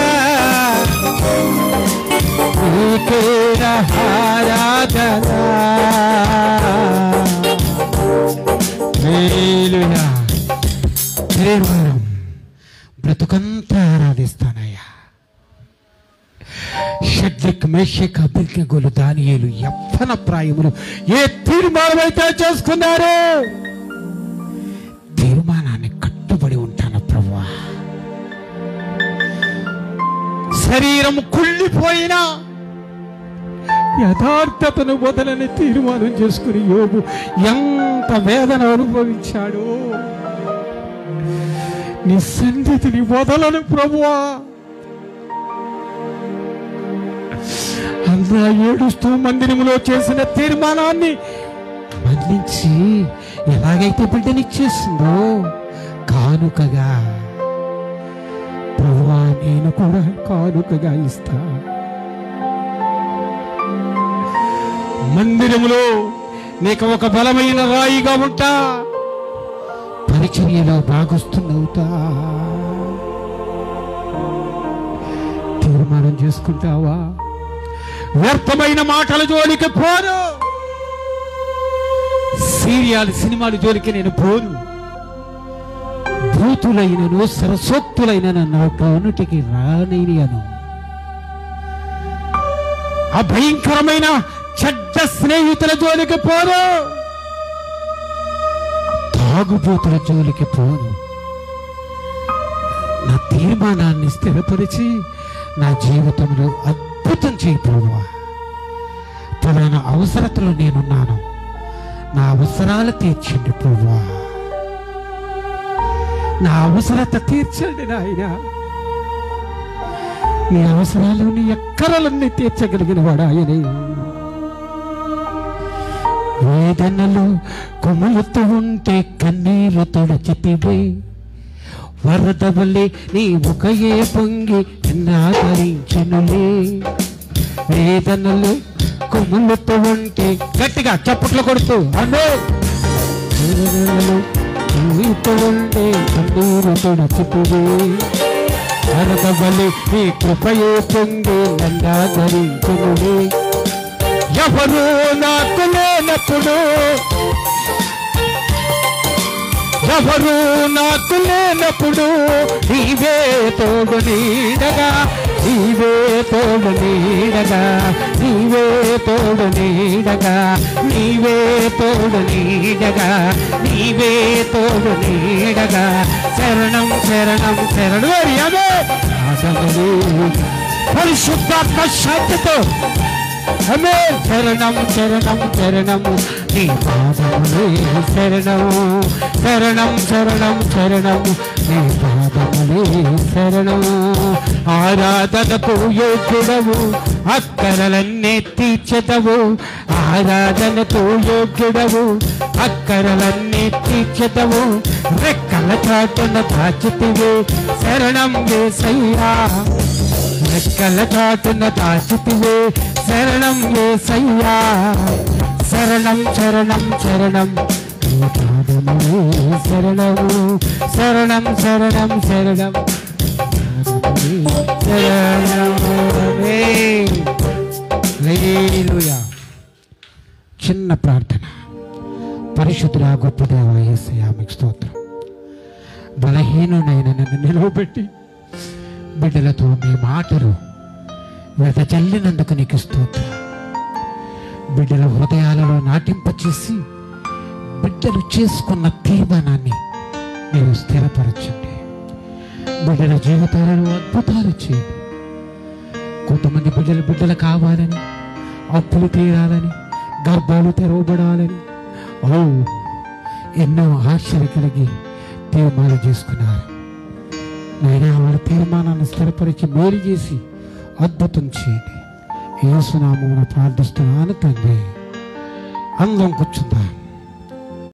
Speaker 2: నీకే ఆరాధన. హల్లెలూయా. ప్రేమరం బ్రతుకంతా ఆరాధిస్తానయ్యా. షడ్రిక్ మేషక అబేద్నెగోలు దానియేలు యవ్వన ప్రాయములు ఏ తీర్మానం అయితే చేసుకున్నారో తీర్మానాన్ని కట్టుబడి ఉంటాను ప్రభువా. శరీరం కుళ్ళిపోయినా యథార్థతను వదలని తీర్మానం చేసుకుని యోబు ఎంత వేదన అనుభవించాడో. నీ సన్నిధిని వదలను ప్రభువా. అన్నా ఏడుస్తూ మందిరములో చేసిన తీర్మానాన్ని మన్నించి ఎలాగైతే బిడ్డనిచ్చేసిందో కానుకగా ప్రభువా నేను కూడా కానుకగా ఇస్తా. మందిరములో నీకు ఒక బలమైన రాయిగా ఉంటా, పరిచర్యలో భాగస్తున్నవుతా. తీర్మానం చేసుకుంటావా? వ్యర్థమైన మాటల జోలికి పోను, సీరియాలు సినిమాల జోలికి నేను పోను. భూతులైనను సరస్వత్తులైన నా కానుటికి రానియను. ఆ భయంకరమైన చెడ్డ స్నేహితుల జోలికి పోను, తాగుబోతుల జోలికి పోను. నా తీర్మానాన్ని స్థిరపరిచి నా జీవితంలో అద్భుతం చేయి ప్రభువా. పలానా అవసరతలో నేనున్నాను, నా అవసరాలు తీర్చండి ప్రభువా. నా అవసరత తీర్చండి నాయన. నీ అవసరాలు నీ ఎక్కరాలన్నీ తీర్చగలిగిన వాడు ఆయనే. వేదనలు కొములుతూ ఉంటే కన్నీరు తొడచితివే, వరద వల్లే నీ ముఖయే పొంగి నాదరించనులే. వేదనలు కొములుతూ ఉంటే గట్టిగా చప్పట్లు కొడుతూ అన్నో. వేదనలు కొములుతూ ఉంటే కన్నీరు తొడచితివే, వరద వల్లే నీ కృపయే పొంగి నాదరించనులే. ఎవరు నాకు లేనప్పుడు, ఎవరు నాకు లేనప్పుడు నీవే తోడు నీడగా, నీవే తోడు నీడగా, నీవే తోడు నీడగా, నీవే తోడు నీడగా, నీవే తోడు నీడగా. శరణం శరణం శరణు అదే పరిశుద్ధాత్మ శాంతితో అమే. శరణం శరణం శరణము నీ పాదములే శరణము, శరణం శరణం శరణము నీ పాదములే శరణము. ఆరాధనకు యోగ్యుడవు, అక్కరలన్నీ తీర్చెదవు. ఆరాధనకు యోగ్యుడవు, అక్కరలన్నీ తీర్చెదవు. రెక్కల చాటున దాచితివే శరణం యేసయ్యా, రెక్కల చాటున దాచితివే శరణం యేసయ్యా. శరణం శరణం శరణం నీ పాదములే శరణము, శరణం శరణం శరణం హల్లెలూయా. చిన్న ప్రార్థన. పరిశుద్ధుడా గొప్ప దేవా యేసయ్యా మీకు స్తోత్రం. బలహీనుడైన నన్ను నిలవబెట్టి బిడ్డలతో మీ మాటలు వెద చల్లినందుకు నీకు స్తోత్రం. బిడ్డల హృదయాలలో నాటింపచేసి బిడ్డలు చేసుకున్న తీర్మానాన్ని మీరు స్థిరపరచండి. బిడ్డల జీవితాలలో అద్భుతాలు చేయండి. కొంతమంది బిడ్డలు బిడ్డలు కావాలని, అప్పులు తీరాలని, గర్భాలు తెరవబడాలని ఓ ఎన్నో ఆశలు కలిగి తీర్మానం చేసుకున్నారు. నేను వాళ్ళ తీర్మానాన్ని స్థిరపరిచి మేలు చేసి అద్భుతం చేయండి. యేసు నామమున ప్రార్థిస్తున్నాను తండ్రి. అందరం కూర్చుందాం.